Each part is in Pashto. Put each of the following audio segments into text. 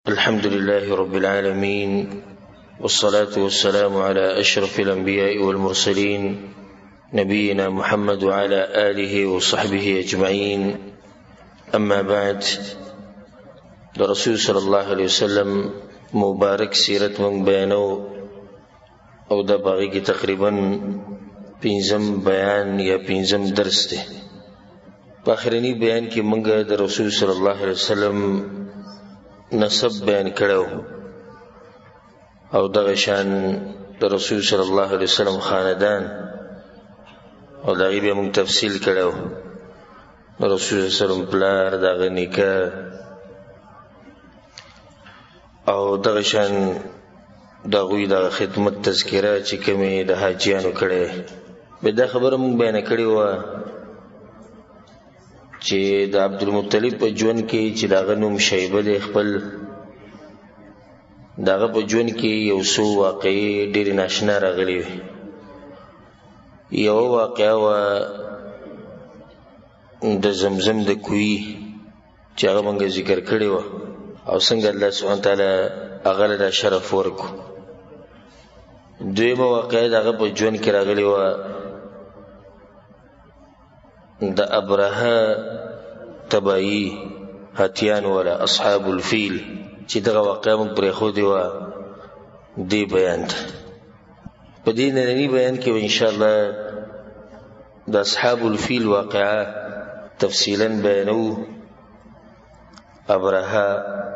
الحمد لله رب العالمين والصلاة والسلام على أشرف الأنبياء والمرسلين نبينا محمد وعلى آله وصحبه أجمعين. أما بعد، الرسول صلى الله عليه وسلم مبارك سیرت من بیانو او دا باغی کی تقریبا پینزم بیان یا پینزم درس ده. آخرینی بیان کی منگا دا رسول صلی اللہ علیہ وسلم نسب بیان کړو او دغه شان د رسول صلی الله علیه وسلم خاندان او دغه به موږ تفصیل کړو. رسول صلی الله علیه وسلم پلار دغه نکاح او دغه شان دغه د خدمت تذکرہ چې کومه د حاجیانو کړي به دا خبره موږ بیان کړی و چې د عبدالمطلب په ژوند کې چې داغه نوم شیبه د خپل داغه په ژوند کې یو څو واقعي ډېر ناشنا راغلي. یو واقعه و د زمزم د کوی چې هغه موږ ذکر کړی و او څنګه الله سبحانه تعالی هغه له شرف ورکو. دویمه واقعه داغه په ژوند کې راغلي و د ابرهه تبایی هتیان ولا اصحاب الفیل چې دغه واقعه موږ پرې خو دی و دی بیان ده. په دې نننی بیان کې ان شاء الله د اصحاب الفیل واقعه تفصیلا بیانو. ابرهه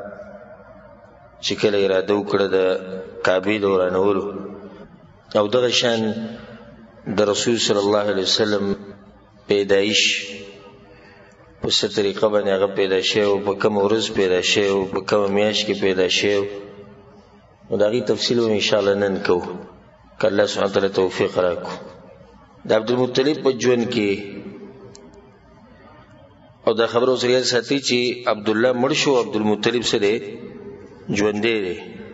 چې کله اراده وکړه د کعبې د ورانولو او دغه شان د رسول صلی الله علیه وسلم پیدایش په څه طریقه باندې هغه پیدا شوی او په کوم ورځ پیدا شوی او په کوم میاشت کې پیدا شوی نو د هغې تفصیل به انشاءالله نن کوو که الله سبحانه تعالی توفیق راکړو. د عبدالمطلب په ژوند کې او دا خبره اوس ریاض ساتي چې عبدالله مړ شو، عبدالمطلب څه دی ژوندی دی،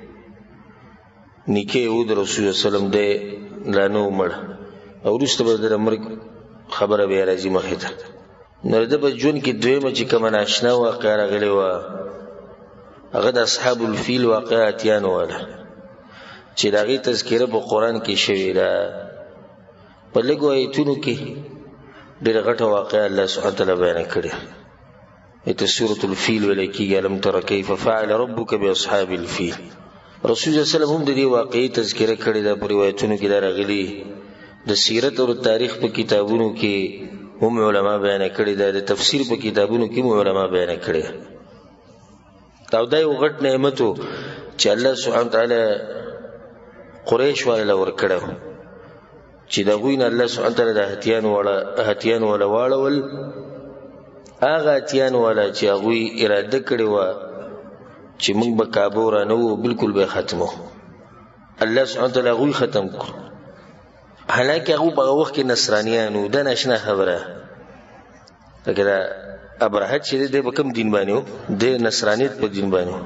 نیکه یې و د رسول الله وسلم دی لا نه و مړ او وروسته به د مرګ خبره بیا راځي مخې ته. نو د په ژوند کې دویمه چې کومه ناشنا واقعه راغلې وه هغه د اصحاب الفیل واقعه اتیانو واله چې د هغې تذکره په قرآن کې شوې ده. په لږو ایتونو کې ډېره غټه واقعه الله سبحانه تعالی بیان کړې. ایته سورة الفیل ویلی کېږي الم تر کیف فعل ربک باصحاب الفیل. رسول الله صلی الله علیه وسلم هم د دې واقعې تذکره کړې ده. په روایتونو کې دا راغلي، د سیرت او تاریخ په کتابونو کې هم علما بیان کړي ده، د تفسیر په کتابونو کې هم علما بیان کړي. او دا یو غټ نعمت و چې الله سبحانه تعالی قریش والا ورکړو چې د هغوی نه الله سبحانه تعالی د هتیان والا واړول. هغه هتیان والا چې هغوی اراده کړې وه چې موږ به کعبه ورانوو بلکل به ختمو، الله سبحانه تعالی هغوی ختم کړو. حالانکه هغه په وخت کې نصرانیانو دا ناشنا خبره لکه دا ابرهه چې دی په کوم دین باندې و د نصرانیت په دین باندې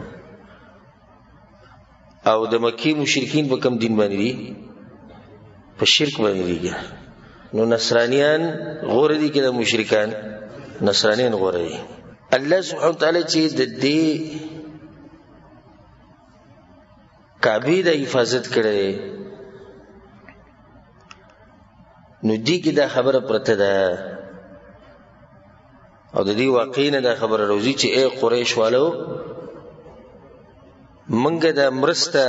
او د مکی مشرکین په کوم دین باندې دي په شرک باندې دي. نو نصرانیان غوره دي که د مشرکان؟ نصرانیان غوره دي. الله سبحانه وتعالی چې د دې کعبې د حفاظت کړی نو دی کې دا خبره پرته ده او د دې واقعي نه دا خبره روزي چې ای قریش والو منګه دا مرسته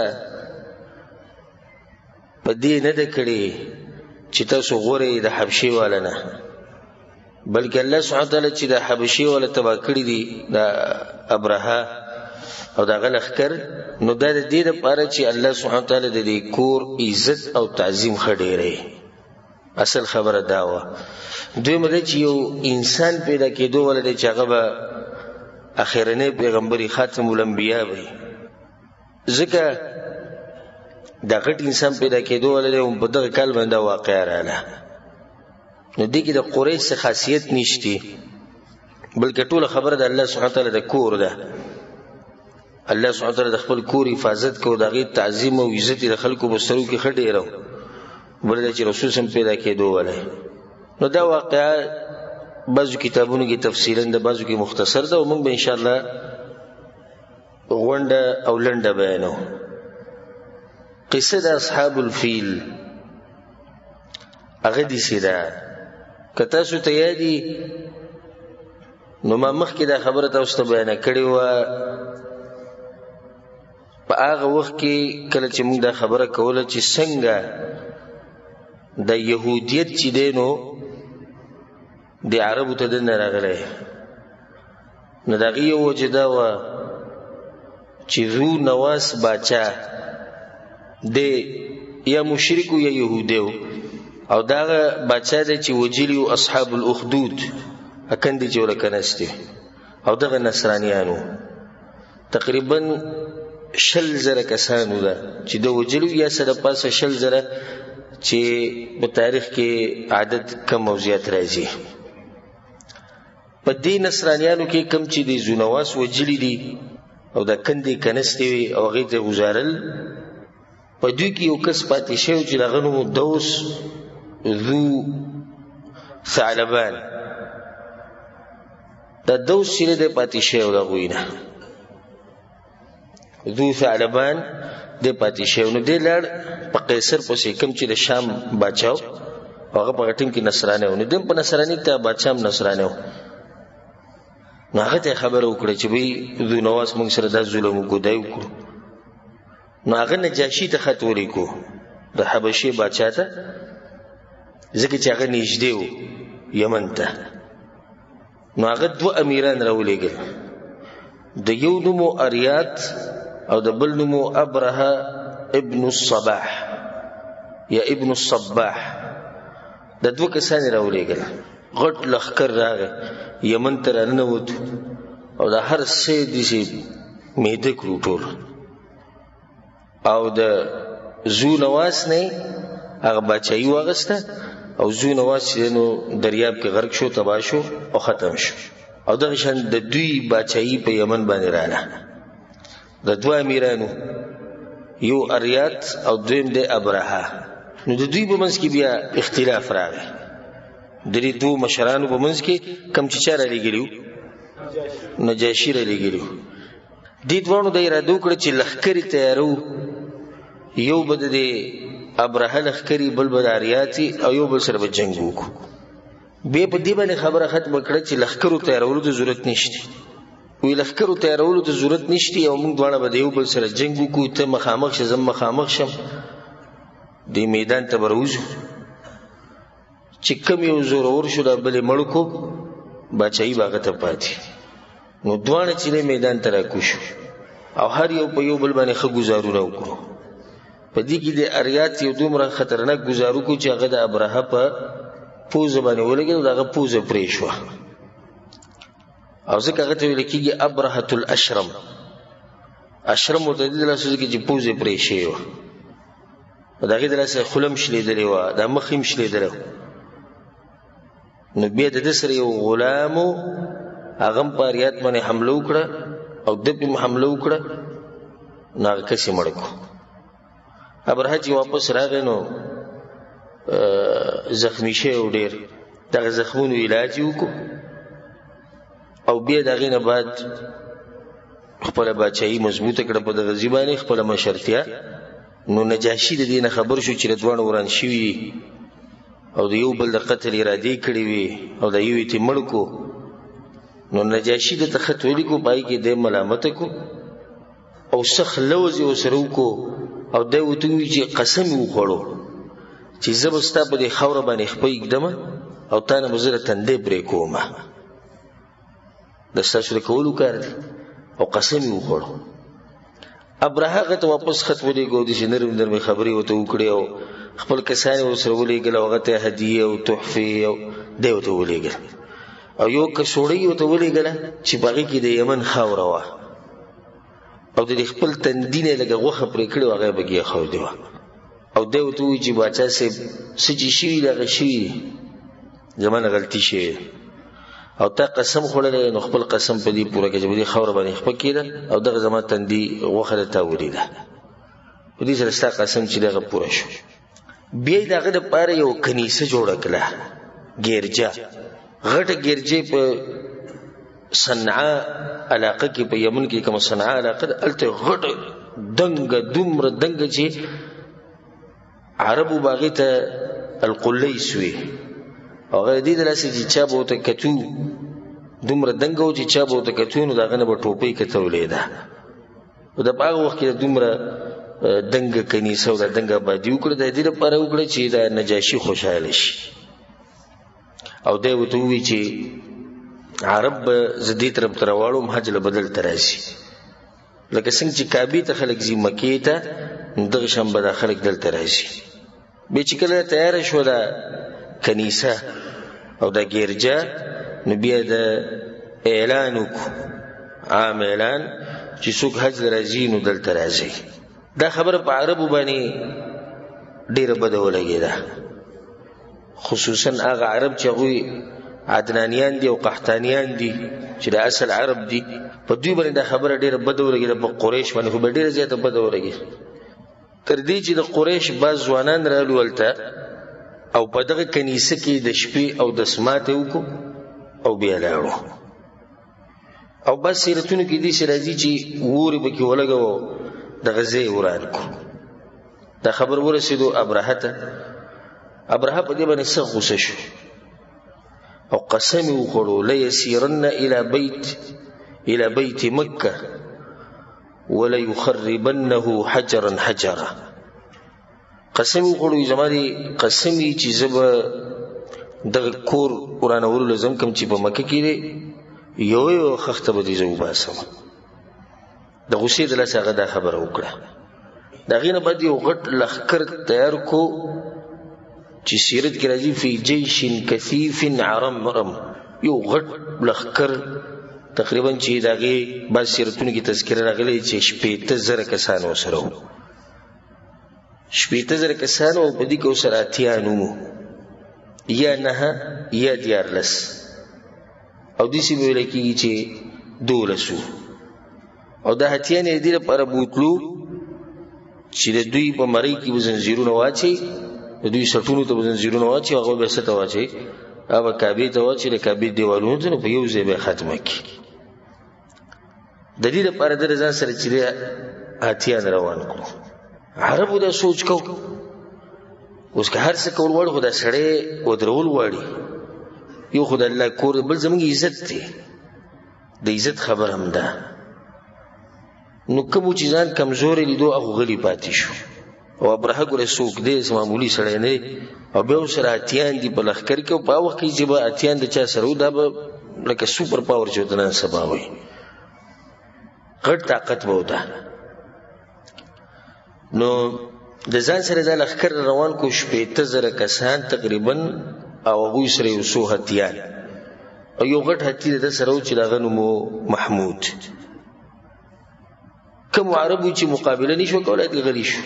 په دې نه ده کړې چې تاسو غورئ د حبشي والا نه، بلکې الله سبحانه تعالی چې د حبشي والا تباه کړي دي د ابرهه او د هغه لښکر، نو دا د دې دپاره چې الله سبحانه تعالی د دې کور عزت او تعظیم ښه ډېری. اصل خبره دا وه. دویمه ده چې یو انسان پیدا کېدو ولا دی چې هغه به اخرنی پیغمبري خاتم الانبیا وي، ځکه دا غټ انسان پیدا کېدو ولا دی په دغه کال باندې دا واقعه راغله. نو دې کې د قریش څه خاصیت نشتی، بلکې ټوله خبره د الله سبحانه تعالی د کور ده. الله سبحانه تعالی د خپل کور حفاظت کو، د هغې تعظیم او عزت د خلکو په سترګو کې ښه ډېره بل چې رسول سم پیدا کېدو ولی. نو دا واقعا بعضو کتابونو کې تفصیلا ده، بعضو کې مختصر ده، او موږ به انشاءالله غونډه او لنډه بیانو. قصه د اصحاب الفیل هغه داسې ده، که تاسو ته یادي نو ما مخکې دا خبره تاسو ته بیانه کړې وه. په هغه وخت کې کله چې موږ دا خبره کوله چې څنګه د یهودیت چې دی نو د عربو ته دننه راغلی، نو د هغې یو وجه دا وه چې ذو نواس باچا دی یا مشرک یا یهودی و، او دا هغه باچا دی چې وجلي و اصحاب الاخدود اکندې چې ورکه نستې، او دغه نصرانیانو تقریبا 100,000 کسانو ده چې د وجلو یا سره پاسه 100,000 چې په تاریخ کې عدد کم او زیات راځي. په دې نصرانیانو کې کم چې د زونواس وجلي دي او د کندې کنستې وي او هغې ته گزارل، په دوی کې یو کس پاتې شوی چې د هغه نوم دوس ذو ثعلبان. دا دوس چې دی پاتې شوی د هغوی نه، ذو ثعلبان دی پاتې شوی. نو دی لاړ په قیصر پسې کوم چې د شام باچا و، هغه په هغه ټیم کې نصرانی و، نو دی په نصراني ته باچا هم نصرانی و. نو هغه ته خبره وکړه چې وایي ذو نواس موږ سره دا ظلم وکړو، دا یې وکړو. نو هغه نجاشي ته خط ولیکو د حبشې باچا ته، ځکه چې هغه نږدې و یمن ته. نو هغه 2 امیران راولېږل، د یو نوم اریات او د بل نوم ابرهه ابن الصباح یا ابن الصباح. د 2 کسان راولېږل، غټ لښکر راغی یمن ته راننوت او د هر څه داسې میده کړو ټول، او د ذو نواس نه هغه باچایي واغسته، او ذو نواس چې نو دریاب کې غرق شو، تباه شو او ختم شو. او دغه شان د دوی باچایي په یمن باندې رااله. د 2 امیرانو یو اریات او دویم د ابرهه. نو د دوی په منځ کې بیا اختلاف راغی، د دې 2 مشرانو په منځ کې کم چې چا رالیږلي وو، نجاشي رالیږلي وو. دې دواړو د اراده وکړه چې لښکرې تیارو، یو به د ابرهه لښکرې، بل به د اریاتي، او یو بل سره به جنګ وکړو. بیا په دې باندې خبره ختمه کړه چې لښکرو تیارولو ته ضرورت نشته. وی لښکرو تیارولو ته ضرورت نشته او موږ دواړه به د یو بل سره جنګ وکړو، ته مخامخ شه زه مخامخ شم، دې میدان ته به راوځو. چې کم یو زورور شو دا بلې مړ کړو، باچایي به هغه ته پاتې. نو دواړه چې میدان ته راکوشو او هر یو په یو بل باندې ښه ګزارونه وکړو. په دې کې د اریات یو دومره خطرناک ګزارو کو چې هغه د ابرهه په پوزه باندې ولګېد، دغه پوزه پرې شوه، او ځکه هغه ته ویل کېږي ابرهة الاشرم. اشرم ورته د دې لاسه ځکه چې پوزه پرې شوې وه، د هغې د لاسه خوله هم شلېدلې وه، دا مخ هم شلېدلی. نو بیا د ده سره یو غلام و، هغه هم په اریات باندې حمله وکړه او ده پې هم حمله وکړه، نو هغه کس یې مړ کړو. ابرهه چې واپس راغی نو زخمی شوی و ډېر، دغه زخمونو علاج یې وکړو، او بیا د هغې نه بعد خپله باچایي مضبوطه کړه په دغه ځای باندې، خپله مشرتیا. نو نجاشي د دې نه خبر شو چې د دواړو وران شوي او د یو بل د قتل ارادې کړې وي او د یو یې مړ کړو. نو نجاشي د ته خط ولیکو، پای کې دی ملامته کو او سخت لوز یې ورسره وکړو، او دی ورته ووایي چې قسم یې وخوړو چې زه به ستا په دې خاوره باندې خپه ږدمه او تا نه به زه د تندی پرې کومه، دا ستاسو د کولو کار دی. او قسم یې وخوړو. ابرهه هغه ته واپس خط ولېږو، داسې نرم نرمې خبرې ورته وکړې او خپل کسان یې ورسره ولېږل او هغه ته هدیې او تحفې او دی ورته ولېږل، او یو کڅوړۍ ورته ولېږله چې په هغې کې د یمن خاوره وه، او د دې خپل تندي نه یې لږه غوښه پرې کړې وه، هغه یې پکې ایښودې وه. او دی ورته ووایي چې باچا صاحب څه چې شوي دي هغه شوي دي، زما نه غلطي شوې ده، او تا قسم خوړلی، نو خپل قسم په دې پوره کړه چې په دې خاوره باندې خپه کېده او دغه زما تندي غوښه د تا ولیده، په دې سره ستا قسم چې دغه پوره شو. بیا یې د هغه دپاره یو کنیسه جوړه کړه، ګیرجه، غټه ګیرجه په صنعاء علاقه کې په یمن کې کوم صنعاء علاقه الته غټ دنګ دومره دنګ چې عربو باغی ته القلیس وی هغه دې دلاسه چې چا بوته کتو دومره دنګ او چې چا بوته کتو نو داغه نه په ټوپۍ کې تولیدا او د باغ وخت کې دومره دنګ کنيسه او د دنګ باندې وکړه د دې لپاره وکړه چې د نجاشي خوشاله شي او دوی وته وی چې عرب زدي طرف ترواړو حج له بدل تراشي لکه څنګه چې کعبه ته خلک زی مکې ته دغه شنبه د خلک دل تراشي به چې کله تیار شو دا کنيسه او د ګرجا نو بیا د اعلان عام اعلان چې څوک حج راځي نو دل تراشي دا خبره په عربو باندې ډیره بده ولګیده خصوصا هغه عرب چې غوي عدنانیان دي او قحطانیان دي چې د اصل عرب دي په دوی باندې دا خبره ډیره بده ولګیده په قریش باندې خو ډیره زیاته بده ولګیده تر دې چې د قریش باز ځوانان رالو ولته او په دغه کنيسه کې د شپې او د سماته وکړو او بیا لاړو او بس سیرتونو کې دي چې راځي چې ووري به کې ولګو د غزې وران کو دا خبر ورسېدو ابرهه په دې باندې څه غوسه شو او قسم وکړو لا يسيرن الى بيت مكه ولا يخربنه حجرا حجرا قسم وکړو زماري قسمي چې زب د کور قران ورول زم کم چې په مکه کې یو خخته به دي زو باسم د غصې د لاسه دا خبره وکړه دا غینه بعد یو غټ لخر تیار کو چې سیرت کې راځي فی جیش کثیف عرمرم یو غټ لخر تقریبا چې داغه بعد سیرتونو کې تذکرہ راغلی چې 18000 کسانو سره 18000 کسانو په دې کې سره اتیانو یا نه یا دیارلس او دې سی ویل کېږي چې دولسو او د هتیان دې لپاره بوتلو چې دوی په مری کې وزنجیرونه واچي دوی سټونو ته وزنجیرونه واچي هغه به ست واچي هغه کعبه ته واچي د کعبه دیوالونو ته په یو ځای به ختمه کی د دې لپاره د ځان سره چې هتیان روان کړو عربو دا سوچ کو اوس که هر څه کول وړ خدای سره ودرول وړي یو خدای الله کور بل زموږ عزت دی د عزت خبر هم ده نو کوم چې ځان کمزوري لیدو هغه غلی پاتې شو او ابرهه ګره سوق دې معمولی سره نه او به سره اتیان دی په لخر کې په وخت کې چې به اتیان د چا سره دا به لکه سوپر پاور چوتنه سبا وي غټ طاقت به وته نو د ځان سره د لخر روان کو 18000 کسان تقریبا او هغه سره یو سو هتیان او یو غټ هتی د سره چې دغه نوم محمود کوم عربو چې مقابله نشو کولای د غلی شو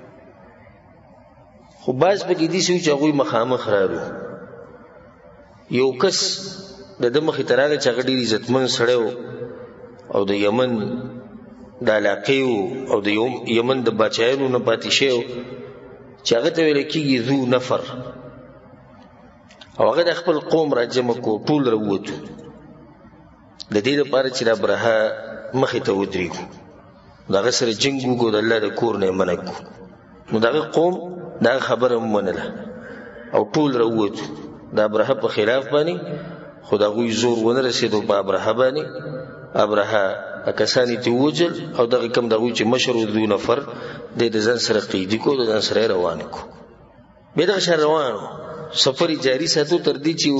خو باز په کې دي چې هغه مخامخ راړو یو کس د مخې ترانه چې غډي عزتمن سړیو او د یمن د علاقې او د یمن د بچایانو نه پاتې شو چې هغه ته ویل کېږي ذو نفر او هغه د خپل قوم راجمع کو ټول وروته د دې لپاره چې ابرهه مخې ته ودرېږي داغه سره جنگ وکړو د الله د کور نه منکو نو داغه قوم دا خبره ومنله او ټول وروته د ابرهه په خلاف باندې خدای زور ونه رسیدو په ابرهه باندې ابرهه کسانی ته وجل او دغه کم دغه چې مشر ذو نفر د ځان سره قیدی کو د ځان سره روان کو به دغه شهر روانو سفر جاری ساتو تر دې چې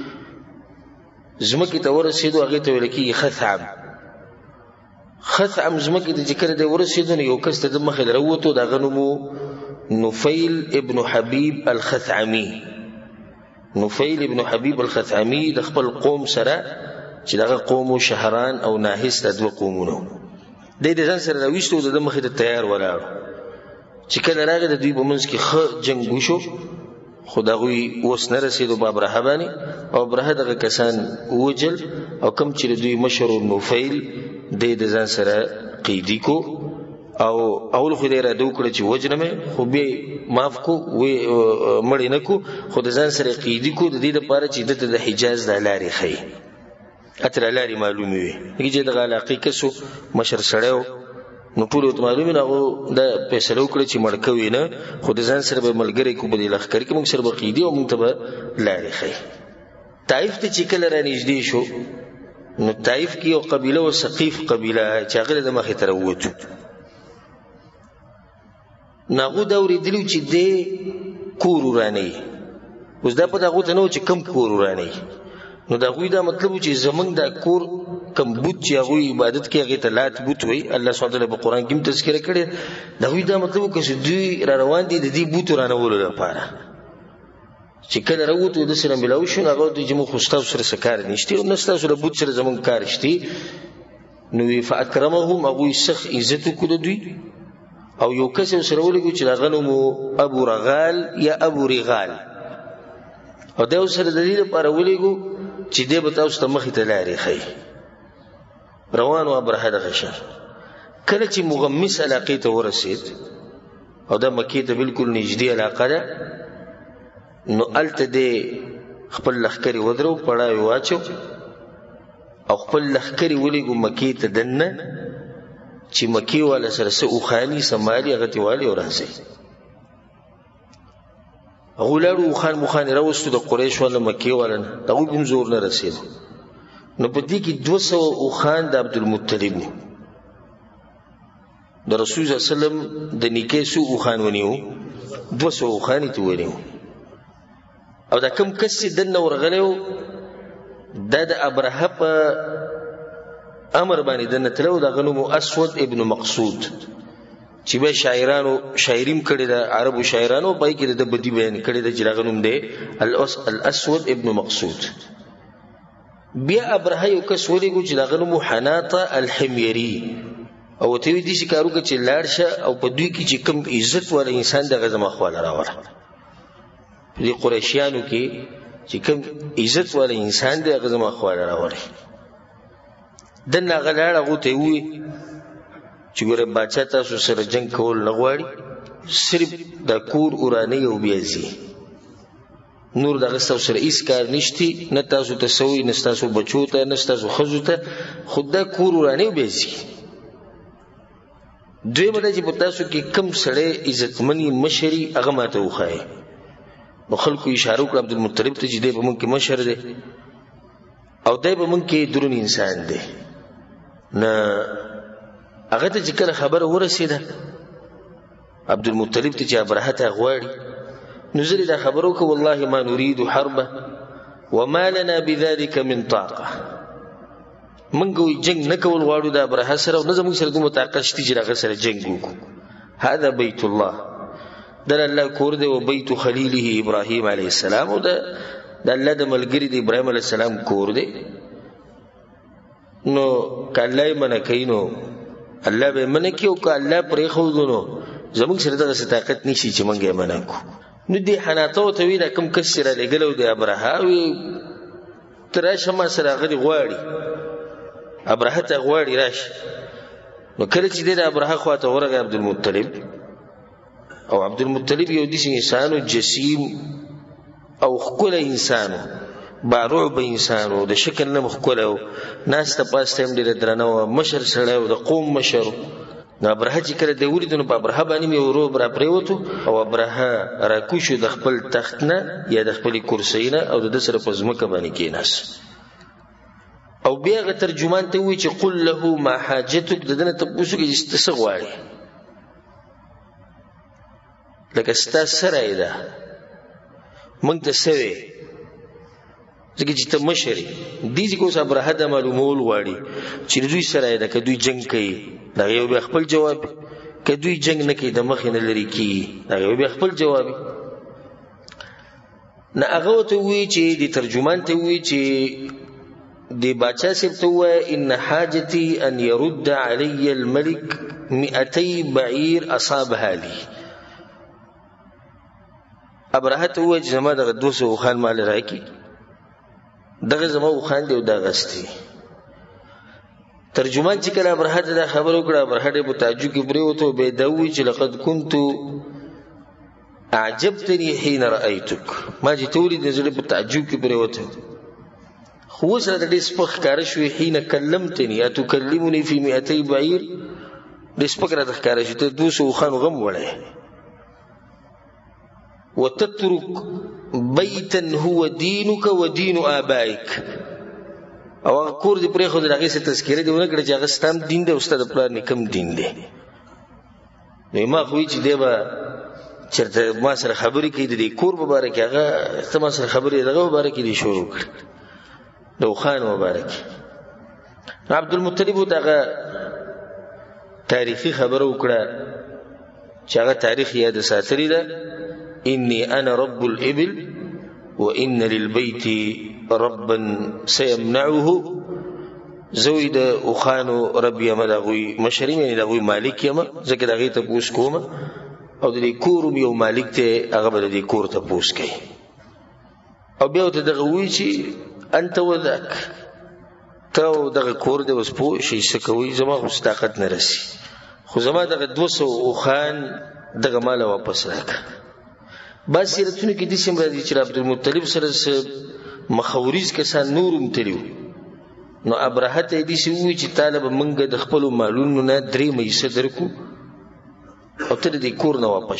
زمکه ته ورسېدو هغه ته ویل کېږي خثعم زمکه ته ذکر دی ورسېدو یو کس ته د مخې دروته د غنمو نفیل ابن حبیب الخثعمی نفیل ابن حبیب الخثعمی د خپل قوم سره چې دغه قوم شهران او ناهس د دوه قومونو د دې ځان سره راوښتو د مخې ته تیار ولاړ چې کله راغی د دوی په منځ کې خ جنگ وشو خدای اوس نه رسیدو په ابرهه باندې او ابرهه دغه کسان وجل او کم چې دوی مشر نوفیل د ځان سره قیدی کو او اول خو دې را دوکړه چې وجنمه خو به معاف کو وې مړ نه کو خو د ځان سره قیدی کو د دې لپاره چې د حجاز د لارې خي اتر لاري معلومي وي چې د علاقې کسو مشر سړیو نو ټول ته معلومي نه دا فیصله وکړي چې مړ کوي نه خو د ځان سره به ملګری کو بدیل لخرې کې موږ سره بقیدی او موږ ته به لاري خي طائف ته چې کله را نږدې شو نو طائف کې یو قبيله او ثقيف قبيله چې هغه د مخې ته ووتو ناغو دا ورېدلو چې د کور ورانی اوس دا په دغه ته نو چې کم کور ورانی نو دا غوی دا مطلب چې زمنګ دا کور کم بوت چې هغه عبادت کې هغه ته لات بوت وي الله سبحانه وتعالى په قران کې تذکرہ کړی دا غوی دا مطلب چې دوی را روان دي د دې بوت رانولو لپاره چې کله راوته د سره ملاوي شو هغه د جمهور خوستاو سره سکار نشته او نستا سره بوت سره زمنګ کار شته نو فاکرمهم هغه سخ عزت کو دوی او یو کس سره ولګو چې دا غنمو ابو رغال یا ابو رغال او دا سره د دې لپاره ولګو چې دې به تاسو ته مخې ته لارې خي روان و ابرهه د غشر کله چې مغمس علاقې ته ورسید او دا مکې ته بالکل نږدې علاقه ده نو الته دې خپل لخکري ودرو پړاوي واچو او خپل لخکري ولګو مکې ته دنه چې مکې والا سره سه او خاني سمالي غتی والی ورانسي غولړو خان مخان راوستو د قریش ولا مکې ولا دغه کوم زور نه رسید نو په دې کې 200 او خان د عبدالمطلب د رسول الله صلی الله علیه وسلم د نیکه سو او خان ونیو 200 او خان ته ونیو او دا کوم کس دنه ورغلو د ابرهه په امر باندې دنه تلو د غنمو اسود ابن مقصود چې به شاعرانو شاعریم کړي د عربو شاعرانو پای کې د بدی بیان کړي د جراغنوم دی الاسود ابن مقصود بیا ابرهه یو کس ولګو چې دغنوم حناطه الحميري او ته دې شکارو کې چې لاړشه او په دوی کې چې کم عزت ول انسان دغه زما خواله راوړه دې قریشیانو کې چې کم عزت ول انسان دغه زما خواله راوړه دنه غلاړه غوته وي چې ګوره بچا تاسو سره جنگ کول نه غواړي صرف د کور اورانی او بیازي نور دغه تاسو سره هیڅ کار نشتی نه تاسو ته سوي نه تاسو بچو ته نه تاسو خزو ته خود د کور اورانی او بیازي دوی مده چې تاسو کې کم سره عزتمنی مشري هغه ماته وخای نو خلکو اشاره وکړه عبدالمطلب ته چې دی په مونږ کې مشر دی او دی په مونږ کې درون انسان دی نه هغه ته چې کله خبره ورسېده عبدالمطلب ته چې ابرهه ته غواړي نو زه دا خبرو کو والله ما نريد حربه وما لنا بذلك من طاقه منګو جنگ نکول غواړو د ابرهه سره او نه زموږ سره کومه طاقت شته چې هغه سره جنگ وکړو هذا بيت الله در الله کور دی او بیت خلیله ابراهیم علیه السلام او د الله د ملګری د ابراهیم علیه السلام کور دی نو کله منه کینو الله به منکی او که الله پرې خو دونو زموږ سره دغه طاقت نشي چې مونږه منکو نو دې حناتو ته ویل کوم کسره لګلو د ابرهه وی تراشه ما سره غړي غواړي ابرهه ته غواړي راشه نو کله چې د ابرهه خواته ورغه عبدالمطلب او عبدالمطلب یو داسې انسانو جسیم او خپل انسانو باروع به انسانو د شکل نه مخکلو ناس ته پاسته هم ډېر درنه و مشر سره او د قوم مشر نو ابرهه چې کله د ولیدنو په ابرهه باندې مې ورو برا پریوتو او ابرهه راکوشو د خپل تخت نه یا د خپل کرسۍ نه او د سره په ځمکه باندې کېناس او بیا غ ترجمان ته وی چې قل له ما حاجتک دنه تاسو کې استسغواړي لکه ستا سره ده مونږ ته سوي ځکه چې ته مشري دې چې کوم ابرهه د معلومول غواړي چې دوی سره ده که دوی جنگ کوي دا یو به خپل جواب که دوی جنگ نه کوي د مخ نه لري کی دا یو به خپل جواب نه هغه ته وی چې د ترجمان ته وی چې دی باچا سبته و ان حاجتي ان يرد علي الملك 200 بعير اصابها لي ابرهه ته و چې زما د 200 خان مال راکی دغه زما خان دی او دا غستی ترجمان چې کله ابرهه ته خبر وکړه ابرهه په تعجب کې پرې وته به دوی چې لقد كنت اعجبتني حين رايتك ما چې تولید نزل په تعجب کې پرې وته خو سره د دې سپک ښکاره شوې حين کلمتني اتکلمني فی 200 بعیر د سپک را ښکاره شوې ته 200 خان غم وړی وتترك بيتا هو دينك ودين آبائك او کور دې پرې خو د هغې څه تذکره دې ونه کړه چې هغه ستا هم دین دی او ستا د پلار نیکه هم دین دی نو ما خو وایي چې دی به چېرته ما سره خبرې کوي د دې کور په باره کې هغه ته ما سره خبرې دغه په باره کې دې شروع کړي د اوښانو په باره کې نو عبدالمطلب ورته هغه تاریخي خبره وکړه چې هغه تاریخ یاد ساتلې ده إني أنا رب الإبل وإن للبيت ربا سيمنعه زوید اوخانو رب یما دغوی مشریم یعنی دغوی مالک یما ځکه دغې ته پوس کوم او د دې کور یو مالک ته هغه به د دې کور ته پوس کوي او بیا ورته دغه وایي چې انت وذاک ته دغه کور دی اوس پوه شئ څه کوئ زما خو طاقت نه رسي خو زما دغه 200 اوخان دغه ماله واپس راکړه بعض سیرتونو کې داسې هم راځي چې عبدالمطلب سره مخوریز کسان نور هم تلي نو ابرهه ته یې داسې ووایي چې تا له به موږ د خپلو مالونو نه 3 حصه درکړو او ته د دې کور نه واپس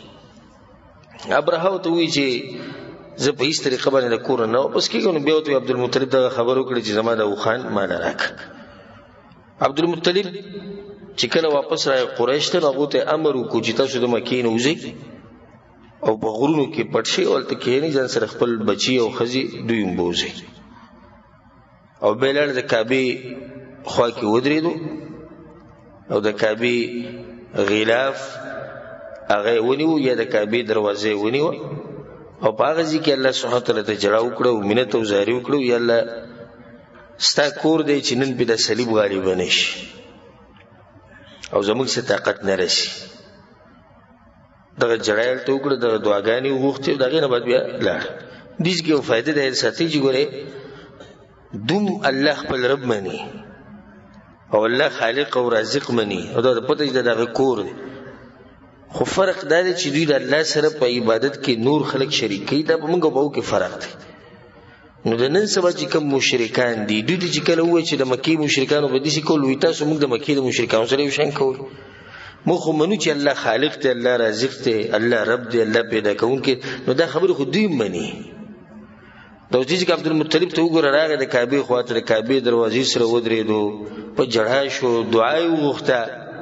ابرهه ورته ووایي چې زه په هېڅ طریقه باندې د کور نه واپس کېږم نو بیا ورته عبدالمطلب دغه خبر وکړي چې زما د اوښان ماله راکړه عبدالمطلب چې کله واپس راغی قریش ته نو هغو ته امر وکړو چې تاسو د مکې نه وځئ او په غرونو کې پټ شي او هلته کښېنئ ځان سره خپل بچي او ښځې دوی هم بوځئ او بیا لاړ د کعبې خوا کې ودرېدو او د کعبې غلاف هغه یې ونیو یا د کعبې دروازه یې ونیوه او په هغه ځای کې الله سبحانه وتعالی ته جړه وکړه او منت او زاري وکړه یا الله ستا کور دی چې نن پې د صلیب غالبه نه شي او زموږ څه طاقت نه رسي دغه جړه یې هلته وکړه دغه دعاګانې وغوښتې او د هغې نه بعد بیا لاړ دې کې یو فایده د ساتي چې ګورې دوم الله خپل رب مني او الله خالق او رازق مني او دا پته چې دغه کور دی خو فرق دا دی چې دوی د الله سره په عبادت کې نور خلک شریک کوي دا په موږ او په کې فرق دی نو د نن سبا چې کوم مشرکان دي دوی چې کله ووایي چې د مکې مشرکانو به داسې کول وایي تاسو موږ د مکې د مشرکانو سره یو شان کوئ موږ خو منو چې الله خالق دی الله رازق دی الله رب دی الله پیدا کوونکی نو دا خبرې خو دوی مني دا اوس چې عبدالمطلب ته وګوره راغی د کعبې خواته د کعبې دروازې سره ودرېدو په جړا شو دعا یې وغوښته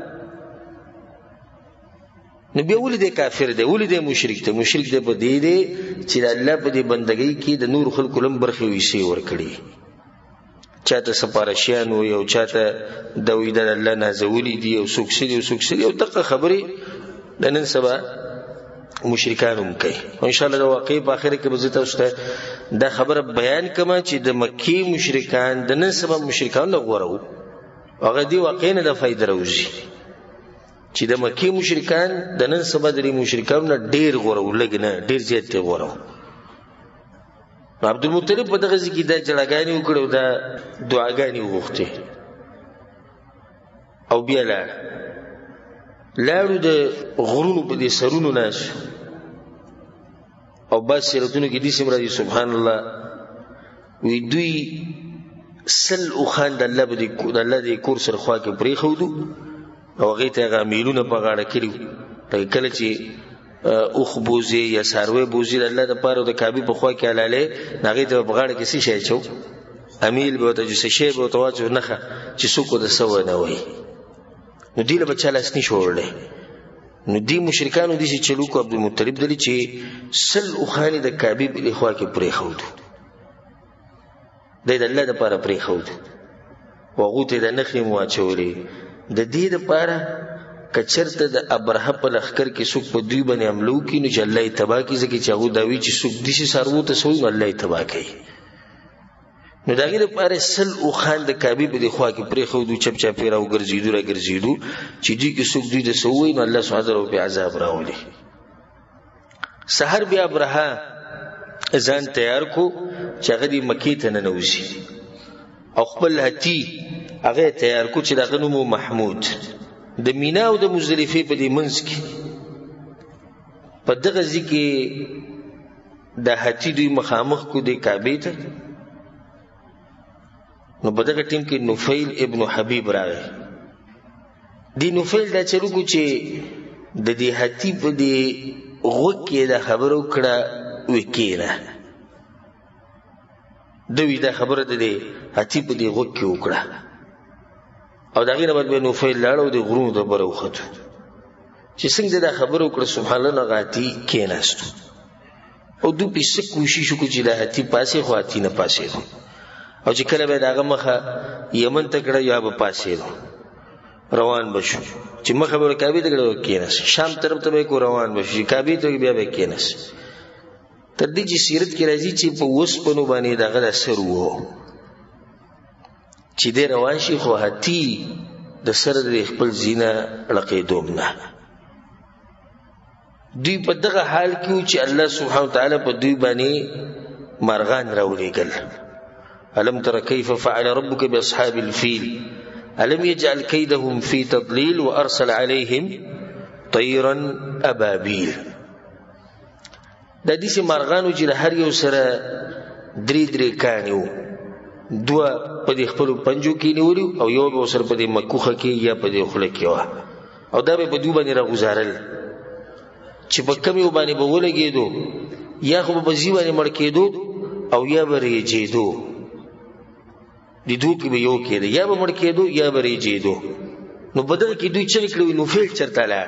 نو بیا ولې دی کافر دی ولې دی مشرک دی مشرک دی په دې دی چې د الله په دې بندګۍ کې د نور خلکو لم برخې ویسې ورکړي چاته سپارشیان وي او چاته د وی د الله نازولي دي او څوک سي دي او څوک سي دي او دغه خبرې د نن سبا مشرکان هم کوي او ان شاء الله د واقعي په اخر کې به زه تاسو ته دا خبره بیان کما چې د مکې مشرکان د نن سبا مشرکان نه غوره وو هغه دی واقعي نه د فایده راوځي چې د مکې مشرکان د نن سبا د مشرکانو نه ډېر غوره وو لږ نه ډېر زیات یې غوره وو عبدالمطلب په دغه ځای کې دا جړاګانې وکړې او دا دعاګانې وغوښتې او بیا لاړو د غرونو په دې سرونو ناست او بعض سیرتونو کې داسې هم راځي سبحان الله وی دوی 100 اوښان د الله د کور سره خوا کې پرېښودو او هغې ته هغه میلونه په غاړه کړي وو کله چې اوښ بوزي یا څاروی بوزي د الله دپاره د کعبې په خوا کې حلالې هغې ته په غاړه کې څه شی اچو امیل به ورته څه شی به ورته واچو نښه چې څوک ورته څه ونه وایي نو دې له به چا لاس نشي وړلی نو دې مشرکانو داسې چلو کو عبدالمطلب دلې چې 100 اوښانې د کعبې بلې خوا کې پرېښودو دی د الله دپاره پرېښودو و هغو ته یې د نښې مو واچولې د دې دپاره که چېرته د ابرهه په لښکر کې څوک په دوی باندې حمله وکړي نو چې الله یې تباه کړي ځکه چې هغو دا وایي چې څوک داسې څاروو ته څه وایي نو الله یې تباه کوي نو د هغې دپاره 100 اوښان د کعبې په دې خوا کې پرېښودو چپ چاپې راوګرځېدو راګرځېدو چې دوی کې څوک دوی د څه ووایي نو الله سبحانه وتعالی پرې عذاب راولي سحر بیا ابرهه ځان تیار کو چې هغه دې مکې ته ننوځي او خپل هتي هغه تیار کو چې د هغه نوم محمود د مینا او د مزدلفې په دې منځ کې په دغه ځای کې د هاتي دوی مخامخ کو د کعبې ته نو په دغه ټیم کې نفیل ابن حبیب راغی. دی نفیل دا چلو کو چې د دې هتی په دې غوږ کې دا خبره وکړه وکینه دوی دا خبره د دې هتی په دې غوږ کې وکړه او دا غینه بعد به نفیل لاړو د غرونو د بره وخته چې څنګه دا خبره وکړه سبحان الله نغاتی کېناستو او دوی په څه کوشش وکړي چې دا هتی پاسې خو هتی نه پاسې او چې کله به داغه مخه یمن ته کړه یا به پاسې روان بشو چې مخه به کعبه ته کړه کېناس شام طرف ته به کو روان بشو کعبه ته بیا به کېناس تر دې چې سیرت کې راځي چې په وسپنو باندې دغه اثر وو چې دې روان شي خو هتی د سر د خپل زینه لقې دومنه دوی په دغه حال کې چې الله سبحانه وتعالى په دوی باندې مرغان راولېګل. ألم تر كيف فعل ربك بأصحاب الفيل ألم يجعل كيدهم في تضليل وأرسل عليهم طيرا أبابيل. دا دې مرغانو چې هر یو سره درې کانیو دوه په دې خپل پنجو کې نیولو او یو به سره په دې مکوخه کې یا په دې خله کې و او دا به دوی باندې راغزارل چې په کم یو باندې به ولګېدو یا خو په ځی باندې مړ کېدو او یا به ریجېدو د دوی کې به یو کېده یا به مړ کېدو یا به ریجېدو. نو بدل کې دوی چې کړو نو فعل چرته لاړ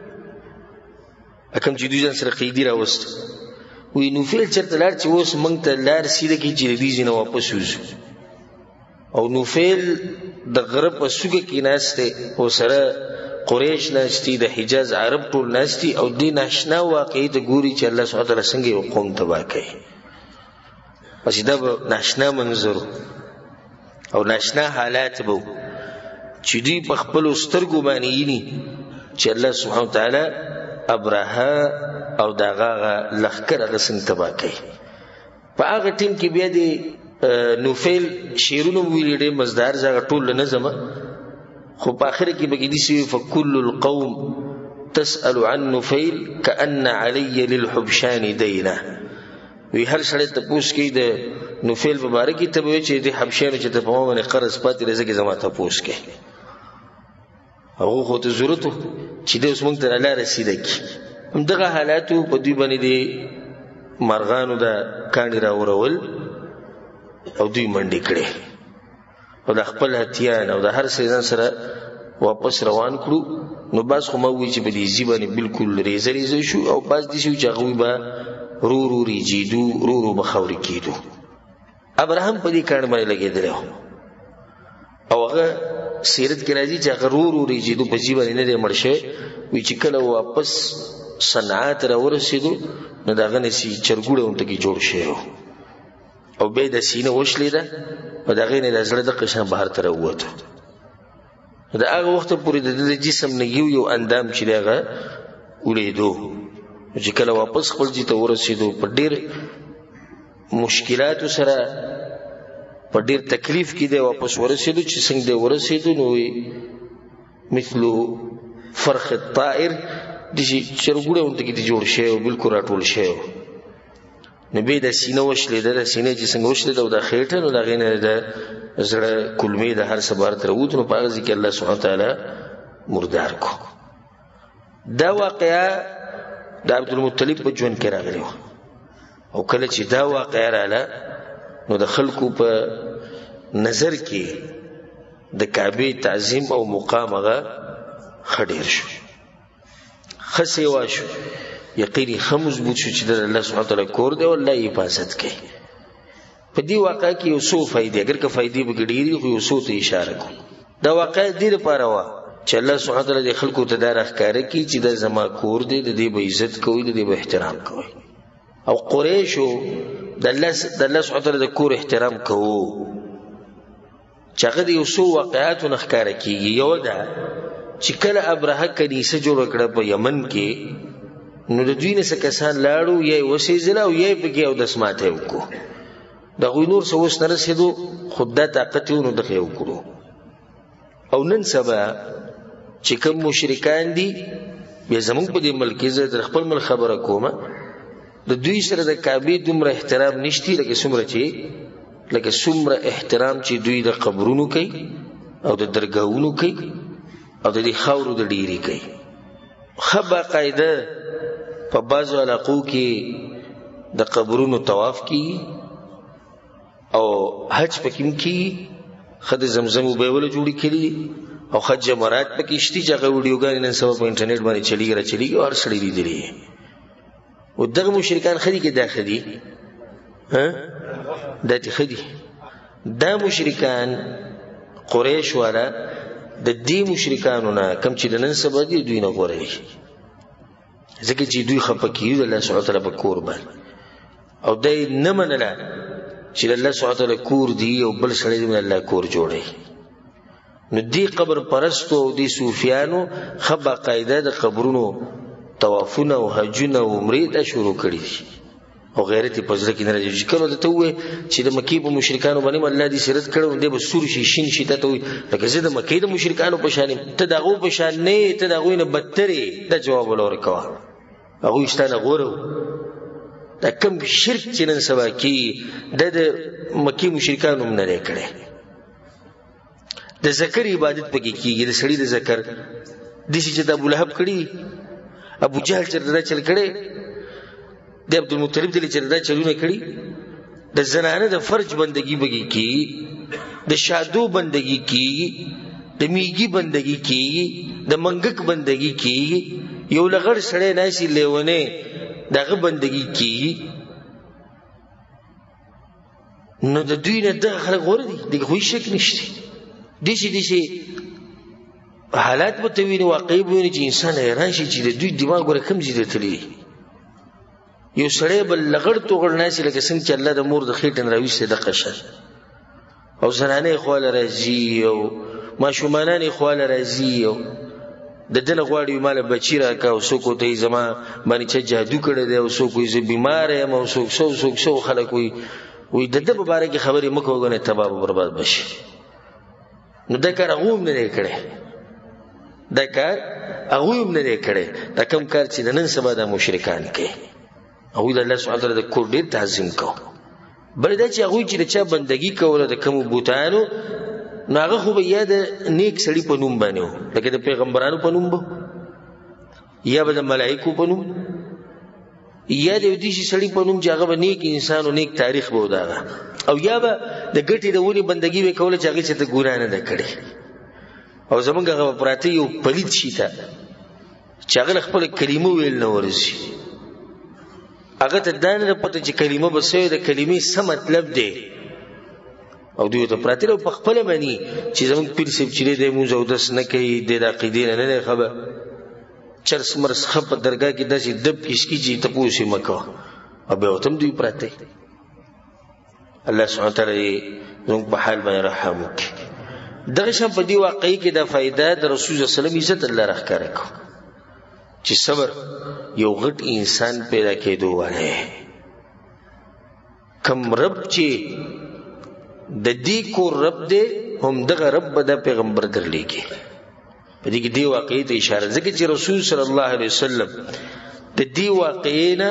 اکم چې دوی ځان سره قیدی راوست وی نو فعل چرته لاړ چې اوس مونږ ته لار سیده کې چې دې ځنه واپس وځو او نو فعل د غرب په سوګه کې ناشته او سره قریش ناشتي د حجاز عرب ټول ناشتي او دین آشنا واقعي ته ګوري چې الله سبحانه وتعالى څنګه یو قوم تبا کوي پس دا ناشنا منظر او ناشنا حالات بو چې دی په خپل سترګو باندې یې چې الله سبحانه وتعالى ابراها او داغه لخر د څنګه تبا کوي. په هغه ټیم کې بیا دی نوفل شیرونو ویل ډېر مزدار ځای ټول نه زما خو په اخر کې به دې سی فكل القوم تسأل عن نفيل كأن علي للحبشان دينا وی هر سړی ته پوښ کې د نوفل مبارکي ته وی چې د حبشانو چې ته په مونږ قرض پاتې رزق زما ته پوښ کې هغه خو ته ضرورت چې د اوس مونږ ته الله رسیدک همدغه حالاتو په دوی باندې دي مرغانو دا کاڼي راورول او دوی منډې کړې او د خپل هتیان او د هر څه سره واپس روان کړو. نو باز خو موي چې په دې ځبانه بالکل ریزه شو او باز دي شو چې هغه به رو ریجیدو رو بخوري کېدو. ابراهیم په دې کار باندې لګېدل او هغه سیرت کې راځي چې هغه رو ریجیدو په ځبانه نه دی مرشه وی چې کله واپس صنعاء ته ورسېدو نو داغه نسی چرګوړه اونته کې جوړ شو او به د سینه وشلیده او داغه نه د زړه د قشن بهر ته ووته. دا هغه وخت پورې د جسم نه یو اندام چې داغه ولیدو چې کله واپس خپل ځای ته ورسېدو په ډېر مشکلات سره په ډېر تکلیف کې دی واپس ورسېدو چې څنګه دی ورسېدو نو مثلو فرخ الطائر د چرګوړه اونته کې جوړ شي او بالکل راټول شي نبی د سینه وشلیده د سینه چې څنګه وشلیده او د خېټه نو د غینه د زړه کلمې د هر سبار تر ووت نو په ځکه الله سبحانه تعالی مردار کو. دا واقعا د عبد المطلب په ژوند کې راغلی او کله چې دا واقعا رااله نو د خلکو په نظر کې د کعبه تعظیم او مقام هغه خډیر شو خسي واشو یقیني خمس بوت شو چې د الله سبحانه تعالی کور دی والله حفاظت کوي. په دې واقعا کې یو څو فائدې اگر که فائدې بګډيري خو یو څو ته اشاره کوم. دا واقعا دې لپاره وا چې الله سبحانه تعالی د خلکو ته دا راخاره کوي چې د زما کور دی د دې به عزت کوي د دې به احترام کوي او قریشو د الله سبحانه تعالی د کور احترام کوو چې هغه د یو څو واقعاتو نخکاره کیږي. یو دا چې کله ابراهه کنيسه جوړ کړه په یمن کې نو د دوی نه څه کسان لاړو یې وسېزله او یې پکې او د سماته وکړو د غوی نور څه وس نه رسېدو خود دا طاقت یې نو دغه وکړو. او نن سبا چې کوم مشرکان دي بیا زمونږ په دې ملک کې زه خپل مل خبره کومه د دوی سره د کعبه دومره احترام نشتی لکه څومره چې لکه څومره احترام چې دوی د قبرونو کوي او د درګاهونو کوي او د دې خاورو د ډیری کوي. ښه باقاعده په بعضو علاقو کې د قبرونو طواف کیږي او حج پکې کیږي. ښه د زمزم اوبه وله جوړې کړي او ښه جمرات پکې شته چې هغه ویډیوګانې نن سبا په انټرنیټ باندې چلیږي راچلیږي او هر سړی لیدلی. او دغه مشرکان ښه دي که دا ښه دي؟ دا دې ښه دي. دا مشرکان قریش والا د دې مشرکانو نه کم چې د نن سبا دي دوی نه غوره دي، ځکه چې دوی خفه کېږي د الله سبحانه وتعالی په کور باندې او دی نه منله چې د الله سبحانه وتعالی کور دی او بل سړی د الله کور جوړوي. نو دې قبر پرستو او دې صوفیانو ښه باقاعده د قبرونو طوافونه او حجونه او عمرې ته شروع کړي دي او غیرت یې په زړه کې نه راځي. چې کله درته ووایي چې د مکې په مشرکانو باندې الله دې سیرت کړی دی به سور شي شین شي تا ته وایي لکه زه د مکې د مشرکانو په شان یم. ته د هغو په شان نه یې، ته د هغوی نه بدتر یې. دا جواب وله ورکوه. هغوی ستا نه غوره وو. دا کم شرک چې نن سبا کېږي دا د مکې مشرکانو هم نه دی کړی. د ذکر عبادت پکې کېږي، د سړي د ذکر داسې چې د ابولهب کړي، ابو جهل چېرته دا چل کړی، د عبدالمطلب دلې چېرته دا چلونه کړي. د زنانه د فرج بندګي پکې کېږي، د شادو بندګي کېږي، د میږي بندګي کېږي، د منګک بندګي کېږي. یو لغړ سړی ناسي لیونی دغه بندګي کېږي. نو د دوی نه دغه خلک غوره دي، دغه خو هېڅ شک نشته. داسې حالات به ته ویني، واقعي به ویني چې انسان حیران شي چې د دوی دماغ ګوره کوم ځای ته تللی دی. یو سړی به لغړ توغړ ناسي لکه څنګه چې الله د مور د خېټې نه راویستی دغه شان، او زنانه یې خواله راځي او ماشومانان یې خواله راځي او د ده نه غواړي ماله بچي راکړه او څوک ورته یې زما باندې چا جادو کړی دی او څوک وایي زه بیماره یم او څوک څو خلک وایي د ده په باره کې خبرې مه کوه ګنې تباه به برباد بشي. نو دا کار هغوی هم نه دی کړی، دا کار هغوی هم نه دی کړی. دا کوم کار چې د نن سبا دا مشرکان کوي، هغوی د الله سبحانه وتعالی د کور ډېر تعظیم کوه. بل دا چې هغوی چې د چا بندګي کوله د کومو بوتانو، نو هغه خو به یا د نیک سړي په نوم باندې و، لکه د پیغمبرانو په نوم به، یا به د ملایکو په نوم، یا د یو داسې سړي په نوم چې هغه به نیک انسان او نیک تاریخ به و د هغه، او یا به د ګټې د ونې بندګي به یې کوله چې هغې چېرته ګناه نه ده کړې. او زمونږ هغه به پراته یو پلید شي ته چې هغه له خپله کلمه ویل نه ورځي، هغه ته دا نه ده پته چې کلمه به څه وي، د کلمې څه مطلب دی. او دوی ته پراته او په خپله مني چې زمونږ پیر صاحب چې دی مونځ اودس نه کوي، دی د عقیدې نه دی خبر، چرس مرس ښه په درګاه کې داسې دب کشکي چې تپوس یې مه کوه، او بیا ورته هم دوی پراته. الله سبحانه وتعالی زموږ په حال باندې رحم وکړي. دغه شان په دې واقعي کې دا فایده د رسول صلی الله علیه وسلم عزت الله راښکاره کړو چې صبر یو غټ انسان پیدا کېدو والی. کم رب چې د دې کور رب دی، هم دغه رب به دا پیغمبر درلیږي. په دې کې دې واقعي ته اشاره، ځکه چې رسول صلی الله علیه وسلم د دې واقعې نه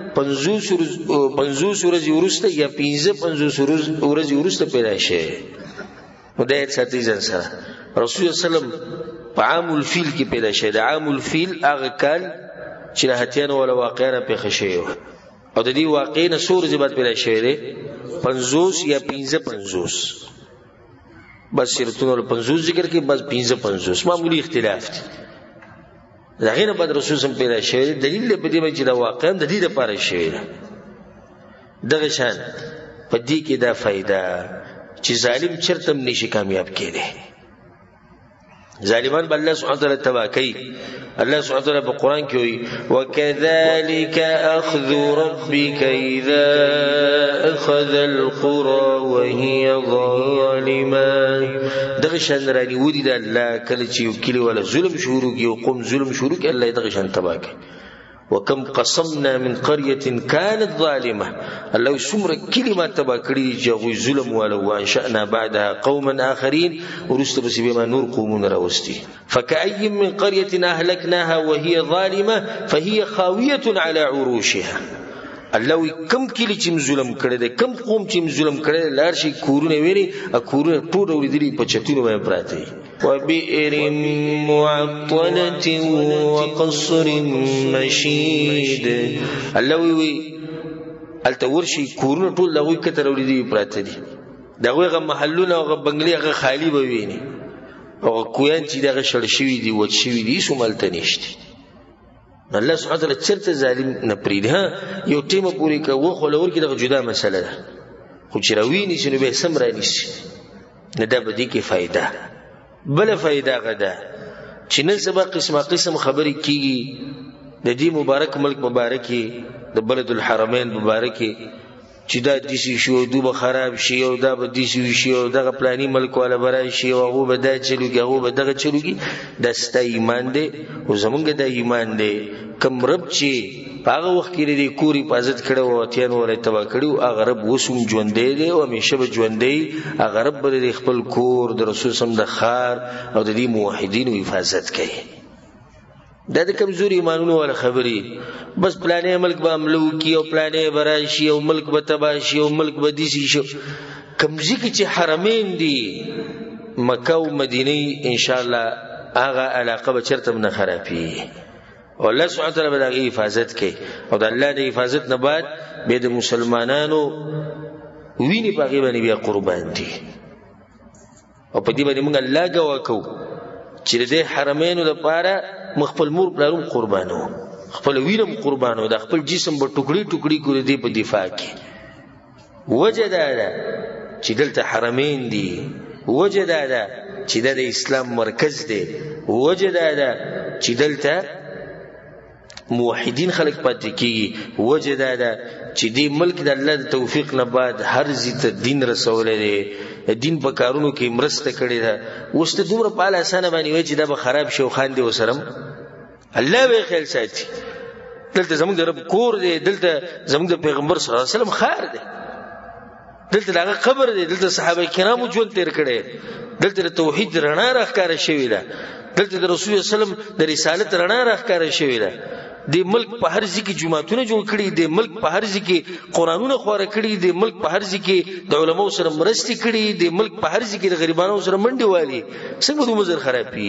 50 ورځې وروسته یا 55 ورځې وروسته پیدا شوی. نو دا یې ساتئ ځان سره. رسول صلی الله علیه وسلم په عام الفیل کې پیدا شوی. د عام الفیل هغه کال چې د هتیانو والا واقعه راپېښه شوې وه، او د دې واقعې نه څو ورځې بعد پیدا شوی دی، 50 یا 55. بس سیرتونه 50 ذکر کې، بس 55 معمولی اختلاف دی. د هغې نه بعد رسول صلی پیدا شوی دی. دلیل دی په دې باندې چې دا واقعا د دې دپاره شوې ده. دغه شان په دې کې دا فایده چې ظالم چرته هم نشي کامیاب کېدی. ظالمان به الله سبحانه وتعالی تباه کوي. الله سبحانه وتعالی په قرآن کې وایي وَكَذَلِكَ أَخْذُ رَبِّكَ إِذَا أَخَذَ الْقُرَى وَهِيَ ظَالِمَةٌ. دغه شان رانیولي د الله کله چې یو کلي والا ظلم شروع کړي، یو قوم ظلم شروع کړي، الله یې دغه شان تباه کوي. وکم قسمنا من قرية كانت ظالمة. الله څومره کلمات تباه کړي چې هغوی ظلم والا، وانشأنا بعدها قوما آخرين، وروسته پسې بیا ما نور قومونه راوستي. فكأي من قرية أهلكناها وهي ظالمة فهي خاوية على عروشها. الله وی کم کلی چې ظلم کړی دی کم قوم چې ظلم کړی دی لار شي کورونه ویری ا کورونه ټول ورېدلی په چتونو باندې پراته وبئر معطلة وقصر مشيد الله وی التور شي کورونه ټول لغوي کتر ورېدلی پراته دي دغه غ محلونه او غ بنگلي غ خالی به ویني او کویان چې دغه شړ شوی دي وچ شوی دي سومالته نشته الله سبحانه وتعالى چرته ظالم نه پریده یو ټیمه پوری کوو خلور کې دغه جدا مسله ده خو چې راویني چې نو به سم را نشي نه ده بدی کې فائدہ بل فائدہ غدا چې نن سبا قسمه قسم خبرې کیږي د دې مبارک ملک مبارکي د بلد الحرمین مبارکي چې دا دیسی شو دوبه خراب شي او دا به دیسی شي او دغه پلاني ملک والا برای شي او هغه به دا چلوږي هغه به دغه چلوږي د ستا ایمان دی او زمونږ د ایمان دی کم رب چې هغه وخت کې د کور حفاظت کړو او اتیان ورته تبا کړو هغه رب وسوم ژوندې دی او همیشه به ژوندې هغه رب د خپل کور د رسول سم د خار او د دې موحدینو حفاظت کوي دا د کمزوري ایمانونو ولا خبري بس پلانې ملک به عملو کی او پلانې براشي او ملک به تباشي او ملک به دیسی شو کمزې کې چې حرمین دي مکه او مدینه ان شاء الله هغه علاقه به چرته نه خرابي او الله سبحانه وتعالى به د حفاظت کوي او د الله د حفاظت نه بعد به د مسلمانانو ویني باغې باندې بیا قربان دي او په دې باندې موږ الله ګوا کو چې د حرمینو لپاره مخفل مور پلارم قربانو خپل وینم قربانو د خپل جسم په ټوکړي ټوکړي کړی دی په دفاع کې وجه دا ده چې دلته حرمین دي وجه دا ده چې د اسلام مرکز دی وجه دا ده چې دلته موحدین خلق پاتې کیږي وجه دا ده چې دې ملک د الله د توفیق نه بعد هر زیت دین رسول دی دین په کارونو کې مرسته کړې ده اوس ته دومره په اړه اسانه باندې وای چې دا به خراب شي او خان دی وسرم الله به خیر ساتي دلته زموږ د رب کور دی دلته زموږ د پیغمبر صلی الله علیه وسلم خار دی دلته دغه قبر دی دلته صحابه کرامو ژوند تیر کړي دلته د توحید رڼا راښکاره شوې ده دلته د رسول الله صلی الله علیه وسلم د رسالت رڼا راښکاره شوې ده د ملک په هر ځای کې جمعهونه جوړ کړي د ملک په هر ځای کې قرانونه خواره کړي د ملک په هر ځای کې د علماو سره مرستې کړي د ملک په هر ځای کې د غریبانو سره منډي والي څنګه دوه مزر خرابي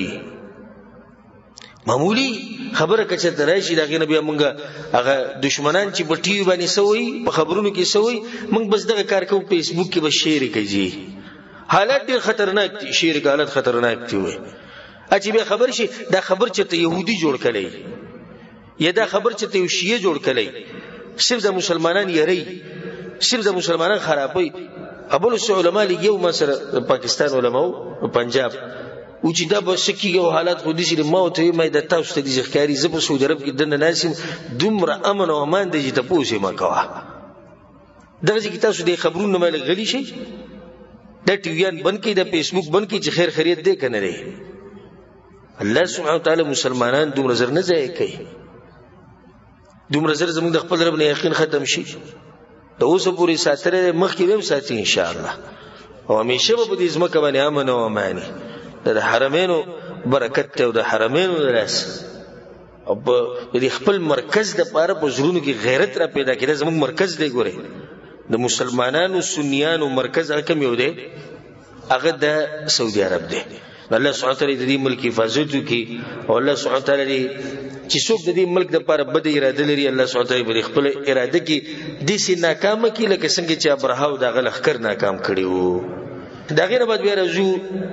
معمولی خبره کچه درایشي دغه نبی مونږه هغه دشمنان چې په ټي وي باندې سوي په خبرونو کې سوي مونږ بس دغه کار کوو په فیسبوک کې به شیر کوي حالات ډیر خطرناک دي شیر حالات خطرناک دي وي اچي به خبر شي دا خبر چې ته يهودي جوړ کړي یا دا خبر چې ته شیعه جوړ کړي صرف د مسلمانان یری صرف د مسلمانان خرابوي ابو العلماء لګیو ما سره پاکستان علماو پنجاب او چې دا بس کېږي حالات خو دې چې موت یې د تاسو ته دي ځکاري زه په سعودي عرب کې د ناسم دومره امن او امان دي چې تاسو ما کوه دغه چې تاسو د خبرونو مال غلي شي د ټیویان بند کې د فیسبوک بند کې چې خیر خیریت دې کنه لري الله سبحانه وتعالى مسلمانان دومره زر نه ځای کوي دومره زر زموږ د خپل رب نه یقین ختم شي د اوسه پوری ساتره مخکې هم ساتي ان شاء الله او همیشه به دې زمکه باندې امن او امانی د حرمینو برکت ته او د حرمینو دراس او د خپل مرکز د پاره په زړونو کې غیرت را پیدا کړي زموږ مرکز دی ګوره د مسلمانانو سنیانو مرکز حکم یو دی هغه د سعودي عرب دی الله سبحانه وتعالى د دې ملک حفاظت کوي او الله سبحانه وتعالى چې څوک د دې ملک د لپاره بد اراده لري الله سبحانه وتعالى په خپل اراده کې د سي ناکام کی لکه څنګه چې ابرهه او دغه لخر ناکام کړیو دغه نه بعد بیا رجو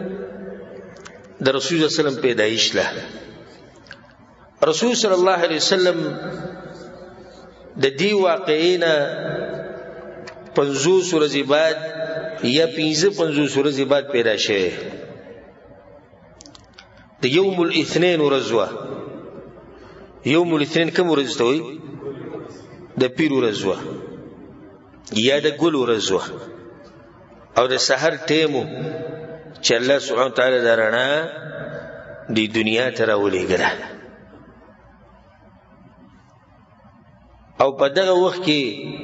د رسول الله صلی الله علیه وسلم پیدایش له رسول صلی الله علیه وسلم د دې واقعینا 50 ورځې بعد یا 50 ورځې بعد پیدا شوه د یوم الاثنين ورځوا یوم الاثنين کوم ورځ ته وي د پیر ورځوا یا د ګل ورځوا او د سحر ټیمو چې الله سبحانه وتعالى درنا دی دنیا ته راولېګره او په دغه وخت کې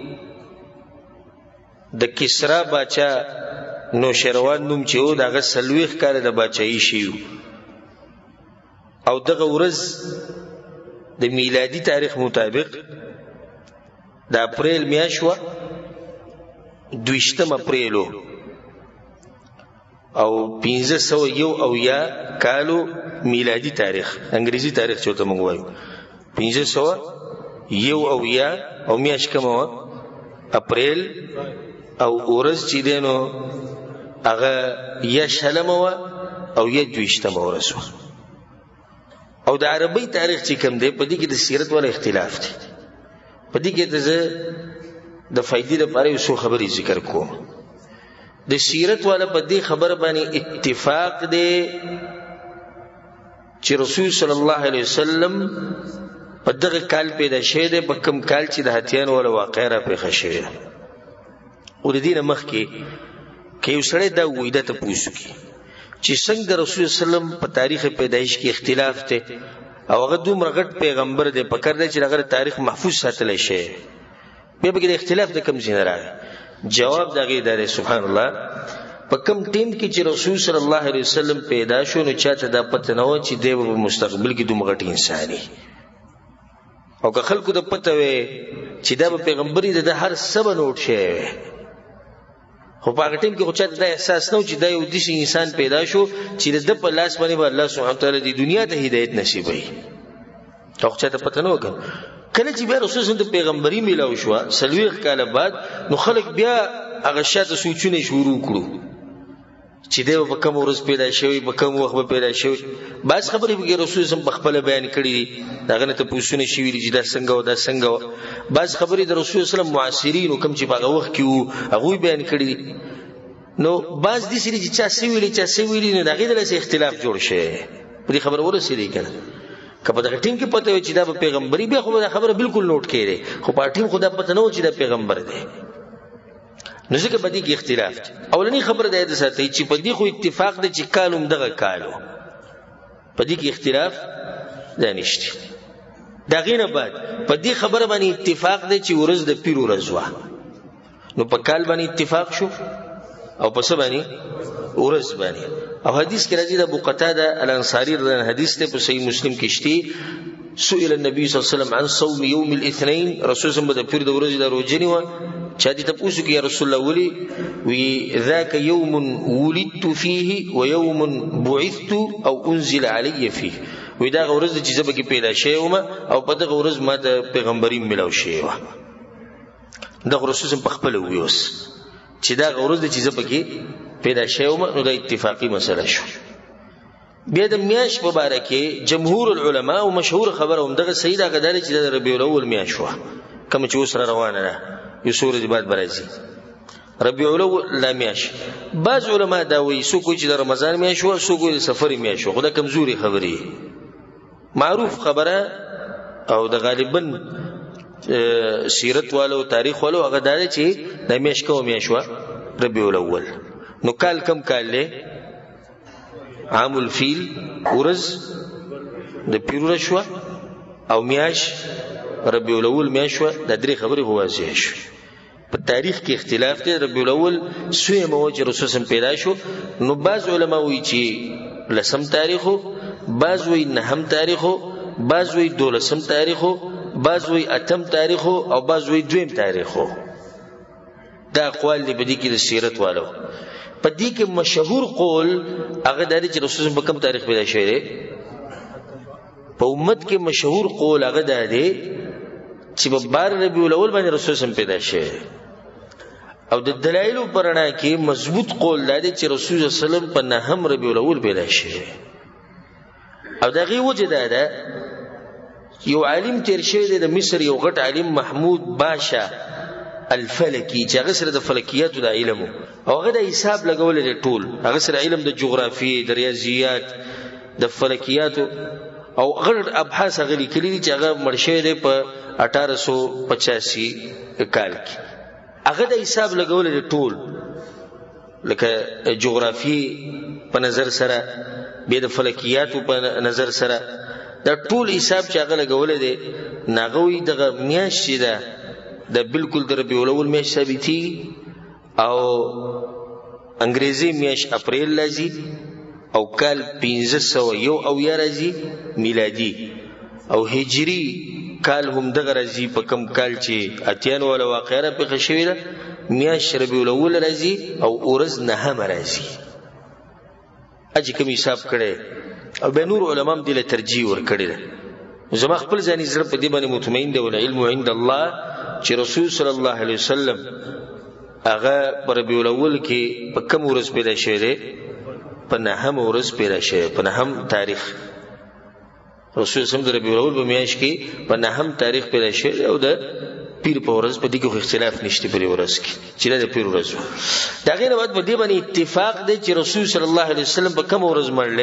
د کسرا باچا نوشروان نوم چې و دغه سلويخ کال د باچایي شیو او دغه ورځ د میلادي تاریخ مطابق د اپریل میاشت وه 20 اپریلو او 1501 کالو میلادي تاریخ انګریزي تاریخ چې ته موږ وایو 1501 او میاشت کومه وه اپریل او ورځ چې دی نو هغه یا شلمه وه او یا 20 ورځ وه او د عربي تاریخ چې کوم دی په دې کې د سیرت والا اختلاف دی په دې کې د فائدې لپاره یو څو خبرې ذکر کوم د سیرت والا په دې خبر باندې اتفاق دی چې رسول صلی الله علیه وسلم په دغه کال پیدا شوی دی په کوم کال چې د هتیان والا واقعه را پیښه شوې ده او د دې نه مخکې که یو سړی دا وایي دا تپوس وکړي چې څنګه د رسول صلی الله علیه وسلم په تاریخ پیدایش کې اختلاف دی او هغه دومره غټ پیغمبر دی پکار دی چې هغه تاریخ محفوظ ساتلی شي بیا به د اختلاف د کم ځای نه راغی جواب دغه دی سبحان الله په کم ټیم کې چې رسول صلی الله علیه وسلم پیدا شو نو چاته دا پته نه و چې دی په مستقبل کې دومره غټ انساني او که خلکو د پته وي چې دا به پیغمبري د هر سبا نوٹ شي خو په هغه ټیم کې خو چاته دا احساس نه و چې دا یو داسې انسان پیدا شو چې د په لاس باندې به الله سبحانه وتعالی د دنیا ته هدایت نصیبوي خو چاته پته نه وکړ کله چې بیا رسول صلی الله پیغمبري میلاو شو 40 کاله بعد نو خلک بیا هغه شاته سوچونه شروع کړو چې دی په کوم ورځ پیدا شوی په کوم وخت پیدا شوی بعض خبرې به رسول صلی الله خپل بیان کړي داغه نه ته پوښتنه شوی چې دا څنګه و دا څنګه و بعض خبرې د رسول صلی الله معاصرین کوم چې په هغه وخت کې وو هغه بیان کړي نو بعض دي چې چا سی ویلي نه دغه د اختلاف جوړ شي په دې خبره ورسېږي کنه کله دغه ټیم کې پته وي چې دا پیغمبري بیا خو دا خبره بالکل نوٹ کړي خو په ټیم خدا پته نه و چې دا پیغمبر دی نو ځکه په دې کې اختلاف دی اولنی خبره ده د ساتي چې په دې خو اتفاق دی چې کالوم دغه کالو په دې کې اختلاف ده نشته دغه نه بعد په دې خبره باندې اتفاق دی چې ورځ د پیر ورځ و نو په کال باندې اتفاق شو او په څه باندې ورځ باندې او حدیث کې راځي د ابو قتاده الانصاری رضی حدیث ته په صحیح مسلم کې شته سئل النبي صلی الله علیه وسلم عن صوم يوم الاثنين رسول الله د پیر د ورځې د روزنی و چا دې تاسو کې یا رسول الله ولي وی ذاك يوم ولدت فيه ويوم بعثت او انزل علي فيه وی دا ورځ چې زبه کې پیدا شوم او په دغه ورځ ما د پیغمبري ملاو شوی و دا رسول په خپل ویوس چې دا ورځ چې زبه کې پیدا شوم نو د اتفاقی مسله شو بیا د میاش مبارکه جمهور العلماء او مشهور خبره هم دغه سیدا غدار چې د ربیع الاول میاش و کوم چې اوس روانه ده یو سورې بعد برازي ربیع الاول لا میاش بعض علما دا وایي سو کوی چې د رمضان میاش و سو کوی د سفر میاش و خدا کمزوري خبري معروف خبره او د غالبا سیرت والو تاریخ والو هغه دا چې د میاش کوم میاش و ربیع الاول نو کال کم کال له عام الفیل ورز د پیرو شو او میاش ربیع الاول میاش و د درې خبرې واضح شو په تاریخ کې اختلاف دی ربیع الاول سوی موجه رسول پیدا شو نو بعض علما وایي چې لسم تاریخو بعض وایي نهم تاریخو بعض وایي دولسم تاریخو بعض وایي اتم تاریخو او بعض وایي دویم تاریخو دا اقوال دی په دې کې د سیرت والو په دې کې مشهور قول هغه د رسول په کوم تاریخ پیدا شوی دی په امت کې مشهور قول هغه د دی چې په بار ربیع الاول باندې رسول پیدا شوی او د دلایل پرنا کې مضبوط قول دی چې رسول صلی الله علیه وسلم په نهم ربیع الاول پیدا شوی او دغه وجه ده یو عالم تیر شوی دی د مصر یو غټ عالم محمود باشا الفلکی چې هغه سره د فلکیاتو د علم او هغه د حساب لګول دی ټول هغه سره علم د جغرافیې د ریاضیات د فلکیاتو او غړ ابحاث هغه لیکلي چې هغه مرشه دی په 1885 کال کې هغه د حساب لګول دی ټول لکه جغرافیې په نظر سره به د فلکیاتو په نظر سره دا ټول حساب چې هغه لګول دی ناغوي دغه میاشت ده د بالکل د ربیع الاول میاشت ثابتي او انګریزي میاشت اپریل لازم او کال 1501 او یا راځي میلادي او هجری کال هم دغه راځي په کم کال چې اتیان ولا واقعه را پېښه شوې ده میاشت ربیع الاول راځي او ورځ نهم راځي اجي کوم حساب کړي او به نور علما هم دې له ترجیح ورکړي ده زما خپل ځاني زړه په دې باندې مطمئن دی ول علم عند الله چې رسول صلی الله علیه وسلم هغه پر ربیع الاول کې په کوم ورځ پیدا شوی دی په نهم ورځ پیدا شوی په نهم تاریخ رسول صلی الله علیه ربیع الاول په میاشت کې په نهم تاریخ پیدا شوی او د پیر په ورځ په دې کې اختلاف نشته پر ورځ کې چې د پیر ورځ دا غیر وخت په دې باندې اتفاق دی چې رسول صلی الله علیه وسلم په کوم ورځ مړل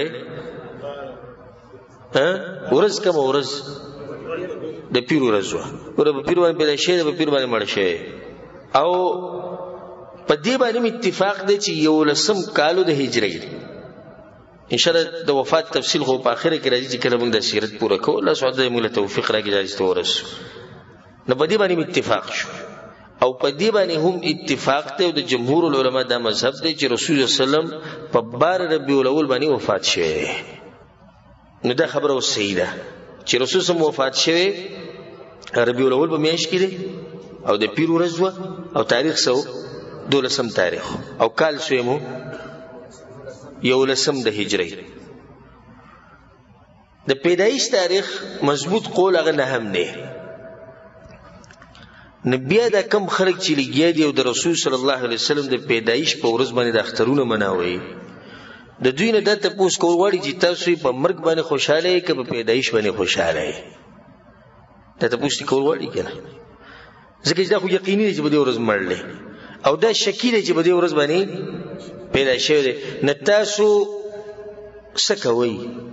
ورځ کوم ورځ د پیر ورځ ور په پیر باندې پیدا شوی په پیر باندې مړ شوی او په دې باندې اتفاق دی چې یو لسم کالو د هجرت ان شاء الله د وفات تفصیل خو په اخره کې راځي چې کله موږ د سیرت پوره کوو الله سبحانه موږ له توفیق راکړي چې ورس نو په دې باندې اتفاق شو او په دې باندې هم اتفاق ته د جمهور العلماء دا مذهب دی چې رسول الله صلی الله علیه وسلم په بار ربیع الاول باندې وفات شوی نو دا خبره صحیح ده چې رسول الله وفات شوی ربیع الاول په میاشت کې دی او د پیر ورځ او تاریخ سو دولسم تاریخ او کال سویمو یو لسم د هجری د پیدایش تاریخ مضبوط قول هغه نه هم نه نبی دا کم خلک چې لګیا دی او د رسول صلی الله علیه وسلم د پیدایش په ورځ باندې د اخترونه مناوي د دوی نه د تاسو کول غواړي چې تاسو په مرګ باندې خوشاله یې که په پیدایش باندې خوشاله یې دا تاسو کول غواړي کنه ځکه دا خو یقیني دی چې په دې ورځ مړلې او دا شکی دی چې په دې ورځ باندې پیدا شوی دی نه تاسو څه کوئ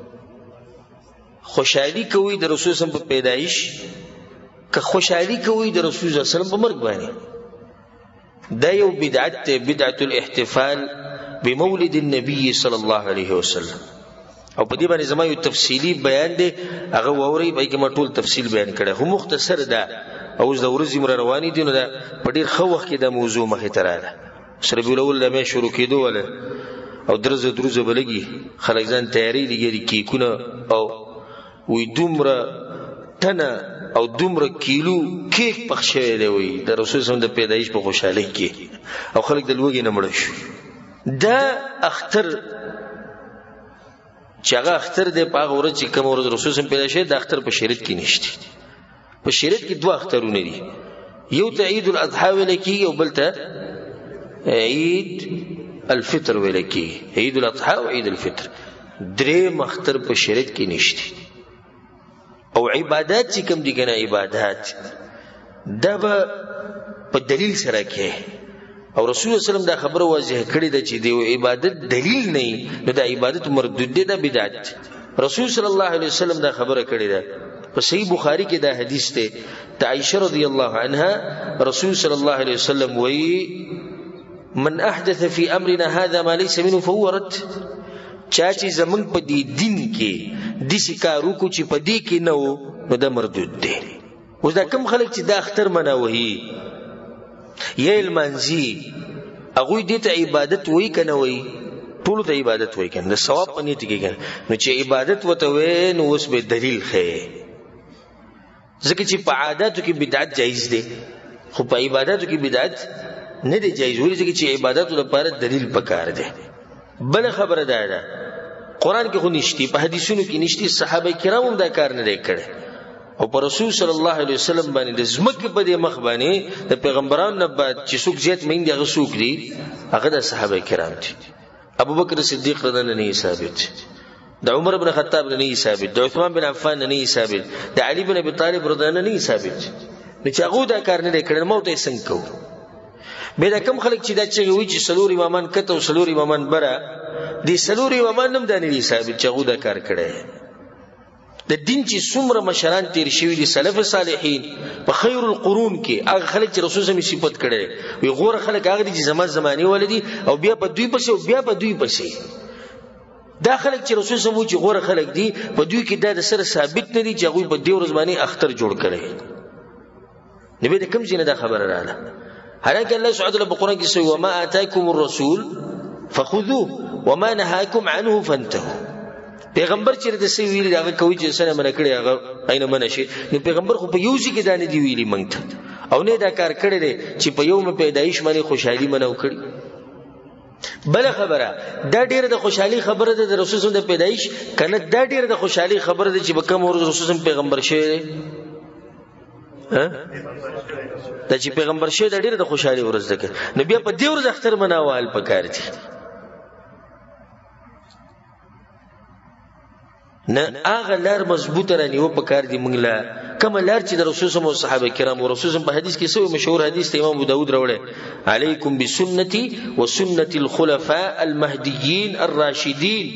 خوشحالي کوئ د رسول صلی په پیدایش که خوشحالي کوئ د رسول صلی الله علیه وسلم په مرګ باندې دا یو بدعت بدعت الاحتفال بمولد النبي صلی الله علیه وسلم او په دې باندې زما یو تفصیلی بیان دی هغه ووري به کې ما ټول تفصیل بیان کړه هو مختصر ده او د ورځې مر رواني دي نو دا په ډیر خو وخت کې د موضوع مخه تراله ربیع الاول لمه شروع کېدو ول او درزه بلګي خلک ځان تیاری لګي کیکونه او وې دومره تنه او دومره کیلو کیک پخښې دی وې د رسول صلی الله د پیدایش په خوشاله کې او خلک د لوګي نه مړ شو دا اختر چې هغه اختر دی په هغه ورځ چې کوم ورځ رسول صلی الله پیدا شوی د اختر په شریعت کې نشته په شریعت کې دوه اخترونه دي یو ته عید الاضحى ولکی او بل ته عید الفطر ولکی عید الاضحى او عید الفطر درې مختر په شریعت کې نشته او عبادت چې کوم دي کنه عبادت دا په دلیل سره کې او رسول الله صلی الله علیه وسلم دا خبره واضح کړې ده چې دی عبادت دلیل نه نو دا عبادت مردود ده بدعت رسول صلی الله علیه وسلم دا خبره کړې ده په صحیح بخاری کې دا حدیث ته عائشہ رضی الله عنها رسول صلی الله علیه وسلم وی من احدث فی امرنا هذا ما ليس منه فهو رد چا چې زمون په دې دین کې د شکارو کو چې په دې کې نه وو نو دا مردود دی اوس دا کم خلک چې دا اختر مناوي یا المنزي هغه دې ته عبادت وای کنه وای ټول ته عبادت وای کنه د ثواب پنيت کې کنه نو چې عبادت وته وای نو اوس به دلیل خې ځکه چې په عادتو کې بدعت جایز دی خو په عبادتو کې بدعت نه دی جایز ولې چې عبادتو لپاره دلیل پکار دی بل خبره ده قرآن کې خو نشتی په حدیثونو کې نشتی صحابه کرام هم دا کار نه دی کړی او پر رسول صلی الله علیه وسلم باندې د زمکه په دې مخ باندې د پیغمبرانو نه بعد چې څوک زیات مين دي هغه څوک دي هغه د صحابه کرام دي ابو بکر صدیق رضی الله عنه ثابت د عمر بن خطاب نه ثابت د عثمان بن عفان نه ثابت د علي بن ابي طالب رضی الله عنه ثابت نو چې هغه دا کار نه کړي مو ته څنګه کو به دا کم خلک چې دا چې وی چې سلور امامان کته او سلور امامان بره دي سلور امامان نم دانې ثابت چې هغه دا کار کړي د دین چې څومره مشران تیر شوی دي سلف صالحین په خیر القرون کې هغه خلک چې رسول الله صفات کړي وي غوړ خلک هغه دي چې زماني ولدي او بیا په دوی پسې او بیا په دوی پسې دا خلک چې رسول الله چې غوړ خلک دي په دوی کې دا سره ثابت نه دي چې هغه په دې ورځ باندې اختر جوړ کړي نبی د کوم ځای نه دا خبره رااله حالانکه الله سبحانه وتعالى په قران کې سوی وما اتاکم الرسول فخذوه وما نهاکم عنه فانتهوا پیغمبر چې د سی ویلي هغه کوي چې سره منه کړی هغه عین منه شي. نو پیغمبر خو په یو ځای کې دانه دی ویلي مونږ ته او نه دا کار کړی دی چې په یو پیدایش باندې خوشحالي منو کړی. بل خبره دا ډیره د خوشحالي خبره ده د رسول الله د پیدایش کنه دا ډیره د خوشحالي خبره ده چې به کوم رسول الله پیغمبر شوی دی دا چې پیغمبر شوی دا ډیره د خوشحالي ورځ ده. نو بیا په دې ورځ اختر مناوال پکار دي نه هغه لار مضبوطه رانیو پکار دي موږ لا کوم لار چې د رسول الله او صحابه کرام او رسول الله په حدیث کې سوی مشهور حدیث ته امام ابو داود راوړی علیکم بسنتی وسنة الخلفاء المهدیین الراشدین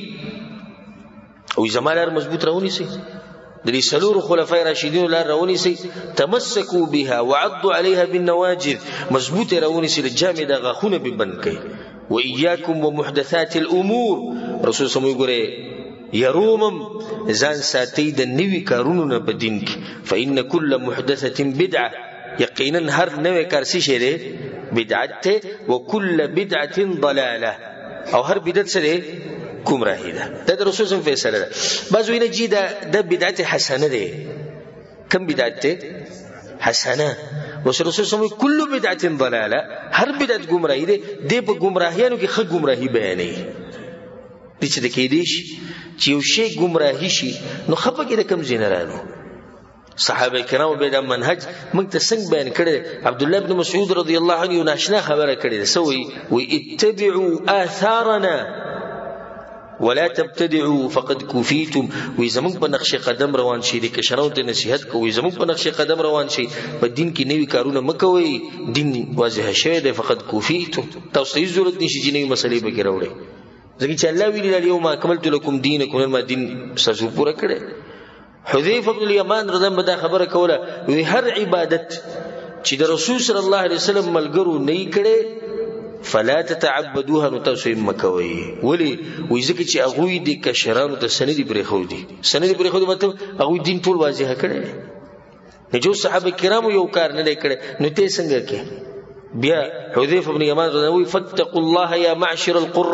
او زموږ لار مضبوط راونی سي د دې سلور خلفای راشدین لار راونی سي تمسكوا بها وعضوا عليها بالنواجذ مضبوط راونی سي جامع د غخونه به بند کړي واياكم ومحدثات الامور رسول الله ګوره يرومم ځان ساتي د نوي کارونو نه په دین کې فإن كل محدثة بدعة یقینا هر نوې کار څه شی دی بدعت ته وكل بدعة ضلالة او هر بدعت سره گمراهی ده. دا د رسول الله فیصله ده. بعض ویني چې دا بدعت حسنه ده. کم بدعت ده حسنه رسول الله كل بدعة ضلالة هر بدعت گمراهی ده. دې په گمراهیانو کې خه گمراهی بیانې دي چې د کېدیش چې یو شی گمراهی شي نو خپه کې د کم زینرانو صحابه کرام به دا منهج موږ ته څنګه بیان کړی. عبد الله بن مسعود رضی الله عنه ناشنا خبره کړې سوی و اتبعوا آثارنا ولا تبتدعوا فقد كفيتم وې زموږ په نقش قدم روان شي د کشرونو ته نصيحت کوي زموږ په نقش قدم روان شي په دین کې نوي کارونه مکوئ دین واضح شوی دی فقد كفيتم تاسو هیڅ ضرورت نشي چې نوي مسلې به کې راوړئ ځکه چې الله ویلي اليوم اكملت لكم دينكم ما دین ساسو پورا کړي. حذیفه بن الیمان رضی الله عنه خبره کوله وی هر عبادت چې د رسول صلی الله علیه وسلم ملګرو نه کړي فلا تتعبدوها نتاسو مکوي ولی وی ځکه چې هغه د کشرانو د سندې پرې خو دي سندې پرې خو دي مطلب هغه دین ټول واضح کړي نه جو صحابه کرامو یو کار نه کړي نو ته څنګه کې بیا حذیفه بن یمان رضی الله فتقوا الله یا معشر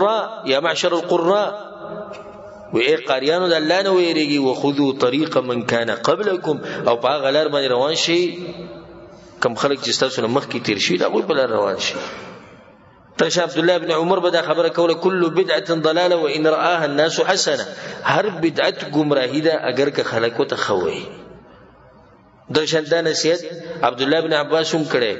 القراء و ای قاریانو د الله نه ویریږي وخذوا طريق من كان قبلكم او په غلار باندې روان شي کم خلک چې تاسو نه مخ کې تیر شي دا وې بل روان شي. ترش عبد الله بن عمر بدا خبره کوله كل بدعه ضلاله وان راها الناس حسنه هر بدعت گمراهی ده اگر که خلک وته خوي. درشن دا نصیحت عبد الله بن عباس هم کړي.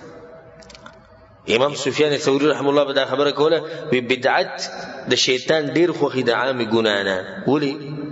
امام سفیان ثوری رحم الله بدا خبره کوله وی بدعت د شیطان ډیر خوخي د عام ګنا نه ولي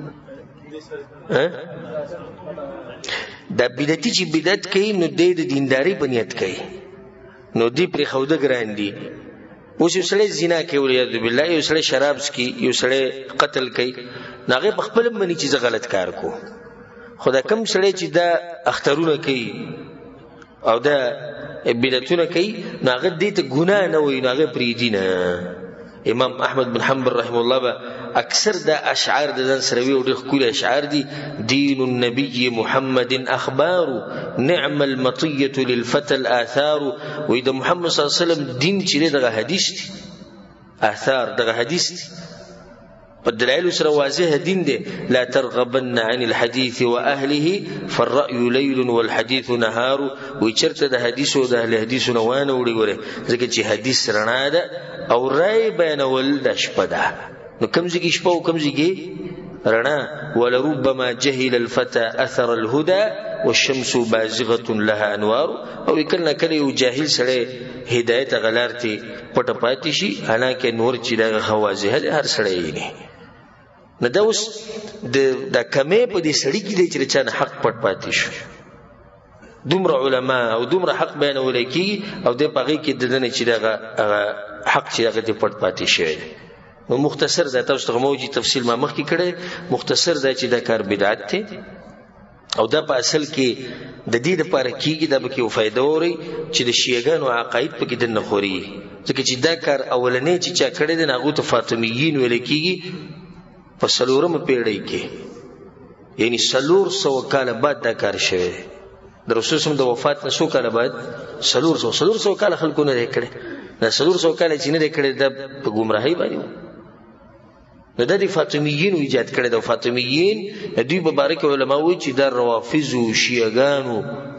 دا بدعتي چې بدعت کوي نو د دینداري بنیت کوي نو دی پر خوده ګران دي اوس یو سړی زنا کوي ولې بالله یو سړی شراب سکي یو سړی قتل کوي ناغه په خپل منی چې غلط کار کو خدا کم سړی چې دا اخترونه کوي او دا بدعتونه کوي ناغه دې ته ګناه نه وي ناغه پری دینه. امام احمد بن حنبل رحم الله با اکثر دا اشعار د ځان سره وی او د خپل اشعار دي دین النبي محمد اخبار نعم المطيه للفتى الاثار و د محمد صلی الله علیه وسلم دین چې دغه حدیث دي اثار دغه حدیث دي په دلایل سره واضح دین دی لا ترغبن عن الحديث واهله فالراي ليل والحديث نهار و چرته د حدیث او د اهل حدیث نو وانه وړي ګوره ځکه چې حدیث رڼا ده او رای بیانول د شپه ده نو کمزګي شپه او کمزګي رڼا ولربما جهل الفتى اثر الهدى والشمس بازغه لها انوار او کله کله یو جاهل سره هدایت غلارتي پټ پاتې شي حالانکه نور چې د خوازه هر سره یې نه نه دا اوس د کمې په دې سړی کې دی چې چا حق پټ پاتې شو دومره علما او دومره حق بیانول کی او د پغې کې د نه چې دغه حق چې هغه پټ پاتې شوی نو مختصر دا تاسو ته موجي تفصیل ما مخکې کړی مختصر دا چې دا کار بدعت ته او دا په اصل کې د دې لپاره کېږي دا به کې فائدہ وري چې د شیعاګانو عقاید په کې د نخوري ځکه چې دا کار اولنې چې چا کړی دی هغه ته فاطمیین ویل کېږي په سلورم پیړۍ کې یعنی 400 کال بعد دا کار شوی د رسول الله د وفات نه 100 کال بعد 400 کال خلکو نه کړی دا 400 کال چې نه کړی دا په گمراهۍ باندې نو د فاطمیین ایجاد کړی د فاطمیین دوی مبارک علما وایي چې د روافض او شیعاګانو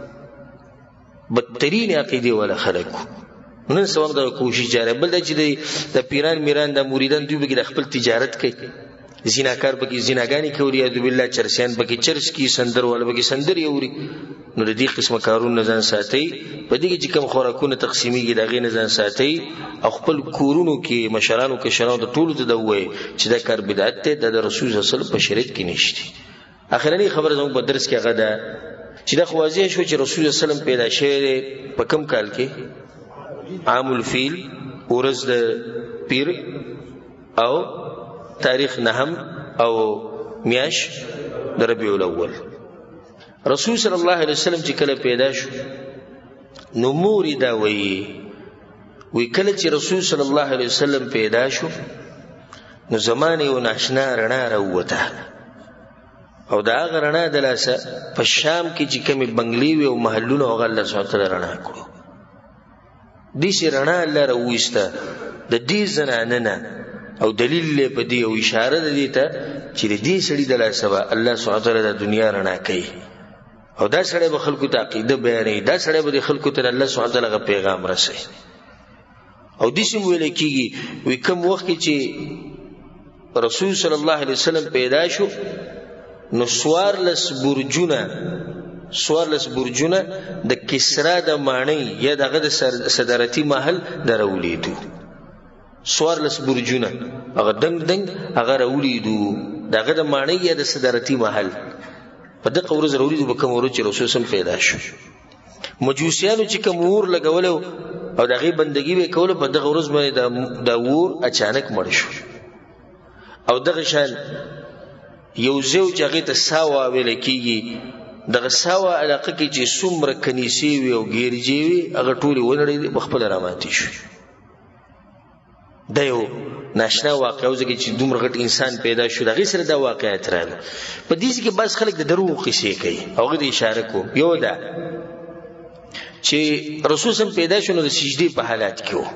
بدترین عقیده ولا خلکو نن څو وخت د کوشش جاره بل چې د پیران میران د مریدان دوی به خپل تجارت کوي زیناکار بکی زیناګانی کوي یا بالله چرسیان بکی چرس کی سندر ولا بکی سندر یوري نو د دې قسمه کارون نه ځان ساتي په دې کې کوم خوراکونه تقسیمیږي دغه نه ځان ساتي او خپل کورونو کې مشرانو کې شرانو د ټولو ته دوی چې دا کار بدعت ته د رسول صلی الله علیه وسلم په شریعت کې نشته اخرنی خبره زموږ په درس کې هغه ده چې دا خوازی شو چې رسول الله صلی الله علیه وسلم پیدا شوی په کم کال کې عام الفیل ورځ د پیر او تاریخ نهم او میاش د ربیع الاول رسول صلی الله علیه وسلم چې کله پیدا شو نو مور دا وی کله چې رسول صلی الله علیه وسلم پیدا شو نو زمانه یو ناشنا رڼا راوته او دا غرنا د لاسه په شام کې چې کومې بنگلې وي او محلونه او الله سبحانه تعالی رڼا کړو دې شي رڼا الله راويسته د دې زنانه او دلیل له پدې او اشاره ده دې ته چې دې سړي د لاسه الله سبحانه تعالی د دنیا رڼا کوي او دا سړی به خلکو ته عقیده بیانوي دا سړی به خلکو ته الله سبحانه تعالی پیغام رسوي او دې سم ویل کېږي وي کوم وخت چې رسول صلی الله علیه وسلم پیدا شو نو سوارلس برجونه د کسرا د مانی یا دغه د صدارتی محل درولیدو سوارلس برجونه هغه دنګ هغه رولیدو دغه د مانی یا د صدارتی محل په دغه ورځ رولیدو به کوم ورځ رسول سم پیدا شو مجوسیانو چې کوم ور لګولو او دغه بندگی به کول په دغه ورځ باندې د ور اچانک مړ شو او دغه شان یو زو چې هغه ته ساوا ویل کیږي دغه ساوا علاقه کې چې څومره کنيسي وي او ګیرجی وي هغه ټول ونړي بخپل راماتي شو دا یو ناشنا واقعه وزګي چې دومره غټ انسان پیدا شو دغه سره دا واقعیت راغله په دې کې بس خلک د درو قصې کوي او غوډه اشاره کو یو دا چې رسول سم پیدا شو نو د سجدي په حالت کې وو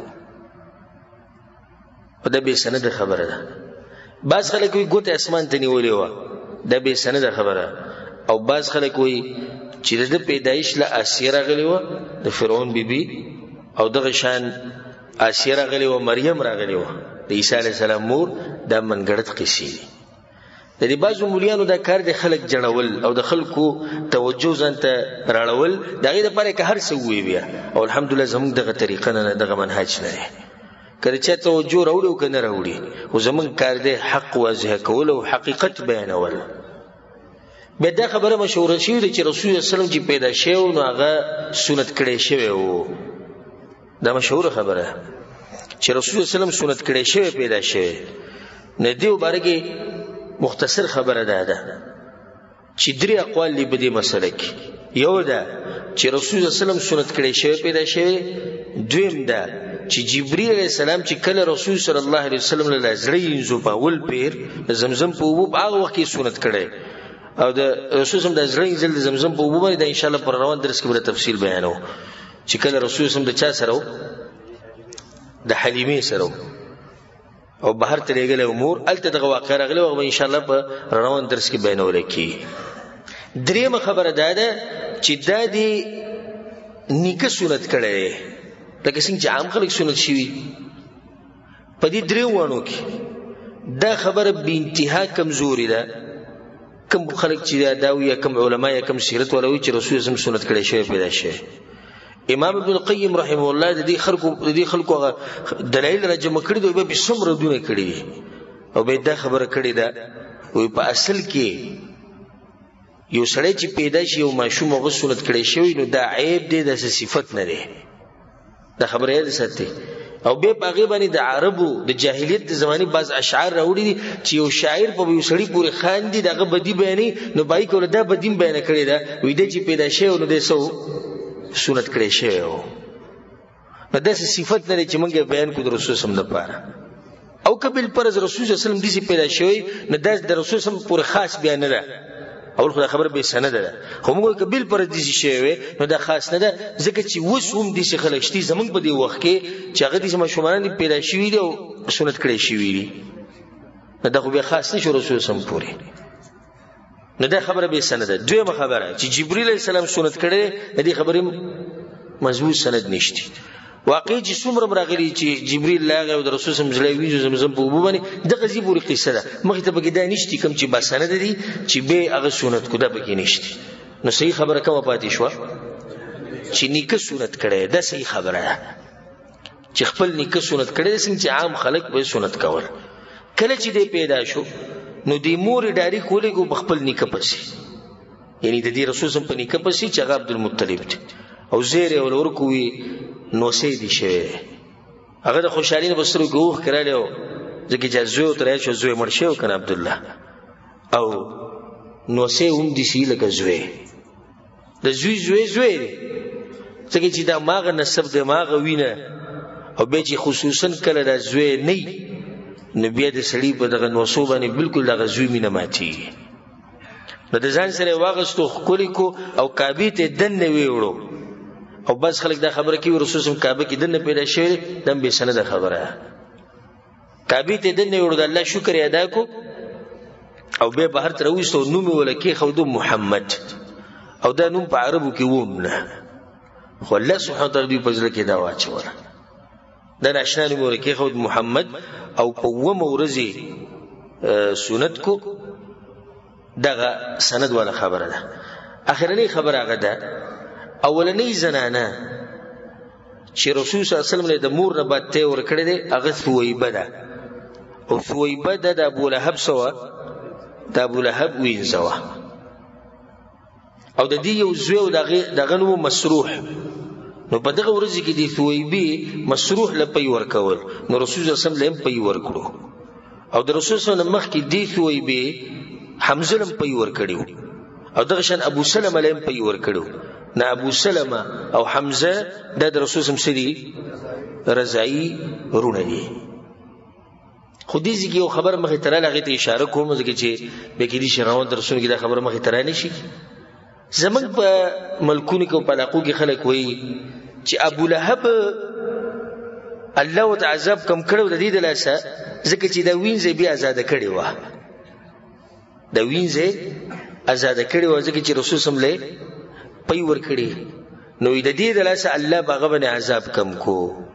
په دې سند خبره ده بعض خلک وي ګوت اسمان ته نیولې و دا به سند خبره او بعض خلک وي چې د پیدایش له اسیر غلې و د فرعون بیبي او دغه شان اسیر غلې و مریم راغلې و د عیسی علی السلام مور د منګړت قصې د دې بعضو مولیانو دا کار د خلک جنول او د خلکو توجه ځانته راړول دغه لپاره که هر څه وي بیا او الحمدلله زموږ دغه طریقه نه دغه منهج نه کله چې توجه راوړو کنه راوړي او زمون کار دی حق واضح کول او حقیقت بیانول به دا خبره مشهور شي چې رسول الله صلی الله علیه وسلم چې پیدا شوی نو هغه سنت کړي شوی وو دا مشهور خبره چې رسول الله صلی الله علیه وسلم سنت کړي شوی پیدا شوی نه دیو بارګي مختصر خبره ده چې درې اقوال لري په دې مسله کې یو دا چې رسول الله صلی الله علیه وسلم سنت کړي شوی پیدا شوی دویم دا چې جبرئیل علیہ السلام چې کله رسول صلی الله علیه وسلم له زړی انزو په ول پیر زمزم په وو هغه وخت کې سنت کړي او د رسول سم د زړی انزل زمزم په وو باندې ان شاء الله پر روان درس کې به تفصیل بیانو چې کله رسول سم د چا سره د حلیمه سره او بهر ته لګل امور الته دغه واقع راغلی او ان شاء الله په روان درس کې بیانول کی دریم خبره ده چې د دې نیکه سنت کړي لکه څنګه چې عام خلک سنت شي په دې درې وانو کې دا خبره به انتها کمزوري ده کوم خلک چې دا وي کوم علما یا کوم سیرت ولوي چې رسول الله سنت کړي شوی پیدا شوی امام ابن القیم رحمه الله د دې خلکو دلایل را جمع کړي دوی به څومره دونه کړي او به دا خبره کړي ده وي په اصل کې یو سړی چې پیدا شي او ماشوم هغه سنت کړي شوی نو دا عیب دی د صفت نه دی دا خبره یې ساتي او به باغی باندې د عربو د جاهلیت د زماني بعض اشعار راوړي دي چې یو شاعر په یو سړی پورې خان دي دغه بدی بیانې نو بای کوله دا بدیم بیان کړي دا وې د چې پیدا شوی نو د سو سنت کړي شوی نو داسې صفت لري چې موږ بیان کو د رسول سم د پاره او قبل پر رسول صلی الله علیه وسلم دې پیدا شوی نو د رسول سم پورې خاص بیان نه ده اول خو خبر به سند ده خو موږ قبل پر دې شوی نو دا خاص نه ده ځکه چې وسوم دې خلک شتي زمونږ په دې وخت کې چې هغه دې مشومان دي پیدا شوی دي او سنت کړي شوی دي نه دا خو بیا خاص نشو رسول سم پوری نه دا خبره به سند ده. دویمه خبره چې جبرئیل علیه السلام سنت کړي دې خبره مضبوط سند نشته. واقعي چې څومره راغلي چې جبرئیل لاغه او رسول سم زلوي زمزم په وبو باندې د غزي پوری قصه ده مخ ته بګی دا نشته کوم چې با سند دي چې به هغه سنت کو ده بګی نشته. نو صحیح خبره کومه پاتې شو چې نیکه سنت کړي دا صحیح خبره ده چې خپل نیکه سنت کړي څنګه چې عام خلک به سنت کول. کله چې دې پیدا شو نو دې مور ډاری کولې کو خپل نیکه پسې یعنی د دې رسول سم په نیکه پسې چې هغه عبدالمطلب دی او زیر او ورکوي نو سي دي شه هغه د خوشالۍ بسرو ګوخ کړاله ځکه چې زوی ترې شو زوی مړ شو کنه عبد الله او نو سي هم دي شي لکه زوی د زوی ځکه چې دا ماغه نسب د ماغه وینه او به چې خصوصا کله د زوی نه نبی د سړي په دغه نوسو باندې بالکل دغه زوی مینه ماتي نو د ځان سره واغستو خولي کو او کعبه ته دنه ویوړو او بس خلک دا خبره کوي رسول الله کعبه کې دنه پیدا شوی دم به سند خبره کعبه ته دنه ویوړو د الله شکر ادا کو او به بهر تر وستو نوم ولکه خود محمد او دا نوم په عربو کې ومنه خو الله سبحانه وتعالى په ځل کې دا واچول دا ناشنا نوم ولکه خود محمد او په ورځي سنت کو دغه سند ولا خبره ده. اخرنی خبره هغه ده اولنی زنانه چې رسول صلی الله علیه وسلم د مور نه بعد ته ور کړی دی هغه ثویبه ده او ثویبه د ابو لهب سوا د ابو لهب وینځوا او د دې یو زوی او دغه نوم مسروح نو په دغه ورځ کې د ثویبه مسروح لپاره ور کول نو رسول صلی الله علیه وسلم په ور کړو او د رسول صلی الله علیه وسلم مخ کې د ثویبه حمزه لم په ور کړیو او دغه شان ابو سلمہ لم په ور کړیو نه ابو سلمہ او حمزه د رسول صلی الله علیه وسلم رضائی رونه دي. خو دې ځکه یو خبر مخه تر لغه ته اشاره کوم ځکه چې به کې دي شراوند رسول کې دا خبر مخه تر نه شي زمنګ په ملکونو کې په علاقو کې خلک وایي چې ابو لهب الله تعذب کم کړو د دې د لاسه ځکه چې دا وینځي بیا آزاد کړي و دا وینځي آزاد کړي و ځکه چې رسول صلی الله علیه وسلم پي ور کړي نو د دې د لاسه الله باغ باندې عذاب کم کو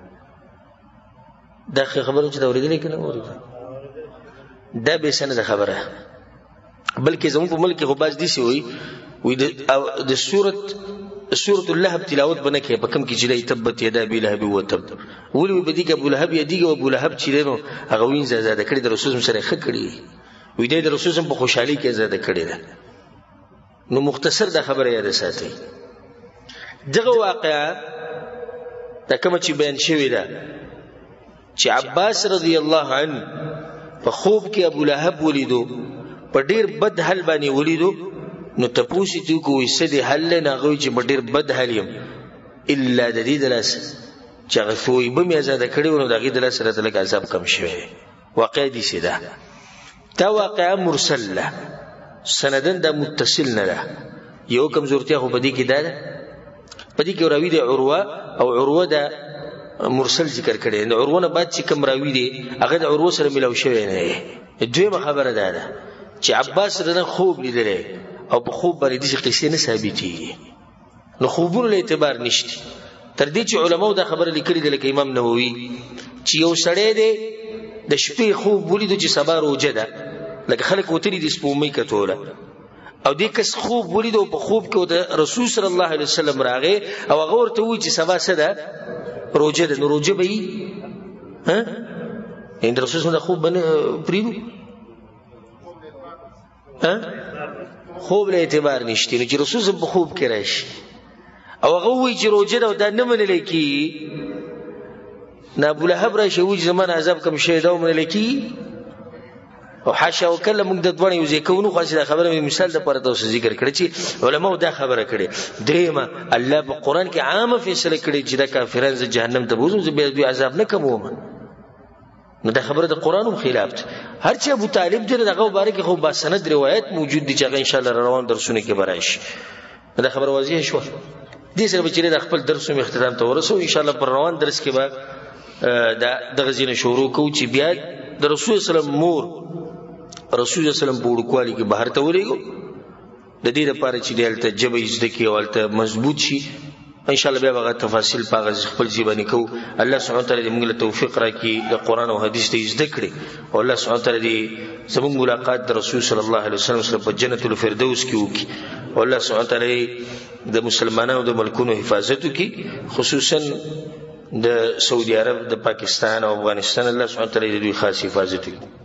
دا خبره چې دا ورېدلې کنه ورېدل دا به سند خبره بلکې زموږ په ملک خو باز دي سي وي د سورۃ اللهب تلاوت بنکه په کم کې چې لای تبت یدا ابي لهب وتب ولي به دي کې ابو لهب یدي او ابو لهب چې نو هغه وین زاده کړی د رسول سره خ کړی وي د رسول په خوشحالي کې زاده کړی ده. نو مختصر دا خبره یاد ساتي دغه واقعا دا کوم چې بیان شوی ده چې عباس رضی الله عنه په خوب کې ابو لهب ولیدو په ډیر بد حال باندې ولیدو نو تپوسی تو کوی سدي حل نه غوي چې په ډیر بد حال یم الا د دې دلاس چې غفوی به مې آزاد کړو نو دغه دلاس سره تلک عذاب کم شوی واقع دي سیده تا واقعا مرسل له سندن دا متصل نه ده یو کمزورتیا خو بدی کې ده بدی کې راوی دی عروه او عروه دا مرسل ذکر کړي نو عروه نه بعد چې کم راوی دی هغه د عروه سره ملاو شوی نه دویمه خبره ده چې عباس رنه خوب لیدل او په خوب باندې د قصې نه ثابتي نو خوبونو له اعتبار نشته تر دې چې علماو دا خبره لیکلي ده لکه امام نووي چې یو سړی دی د شپې خوب ولیدو چې سبا روزه ده لکه خلک وتري د سپومې کټوله او دې کس خوب ولیدو په خوب کې د رسول صلی الله علیه وسلم راغې او هغه ورته وی چې سبا څه ده روزه ده نو روزه به ها ان رسول صلی الله خوب باندې پریدو ها خوب له اعتبار نشته نو چې رسول صلی الله خوب کې راشي او هغه وی چې روزه ده دا نه منل کی نه ابو لهب راشي وی زمان عذاب کم شه دا منل کی او حاشا وکله موږ د دوه یو ځکهونو خاصه خبره مثال د پاره تاسو ذکر کړی چې علماء دا خبره کړي دریمه الله په قران کې عامه فیصله کړي چې د کافرانو ز جهنم ته بوزم زه به عذاب نه کوم نو دا خبره د قرانو خلاف ده هر چې ابو طالب دغه مبارک خو با سند روایت موجود دي چې ان شاء الله روان درسونه کې برایش دا خبره واضحه شو دې سره به چې د خپل درسو اختتام ته ورسو ان شاء الله پر روان درس کې به دا دغه ځینې شروع کوو چې بیا د رسول صلی الله علیه وسلم مور رسول الله صلی الله علیه وسلم په وړوکوالي کې بهر ته ورېږو د دې لپاره چې دلته جبه زده کې او دلته مضبوط شي ان شاء الله بیا به تفاصیل په خپل ځبانه کو الله سبحانه وتعالى دې موږ له توفیق راکړي د قران او حدیث ته زده کړي او الله سبحانه وتعالى دې زموږ ملاقات د رسول صلی الله علیه وسلم سره په جنت الفردوس کې وکړي او الله سبحانه وتعالى د مسلمانانو د ملکونو حفاظت وکړي خصوصا د سعودي عرب د پاکستان او افغانستان الله سبحانه وتعالى دې خاص حفاظت وکړي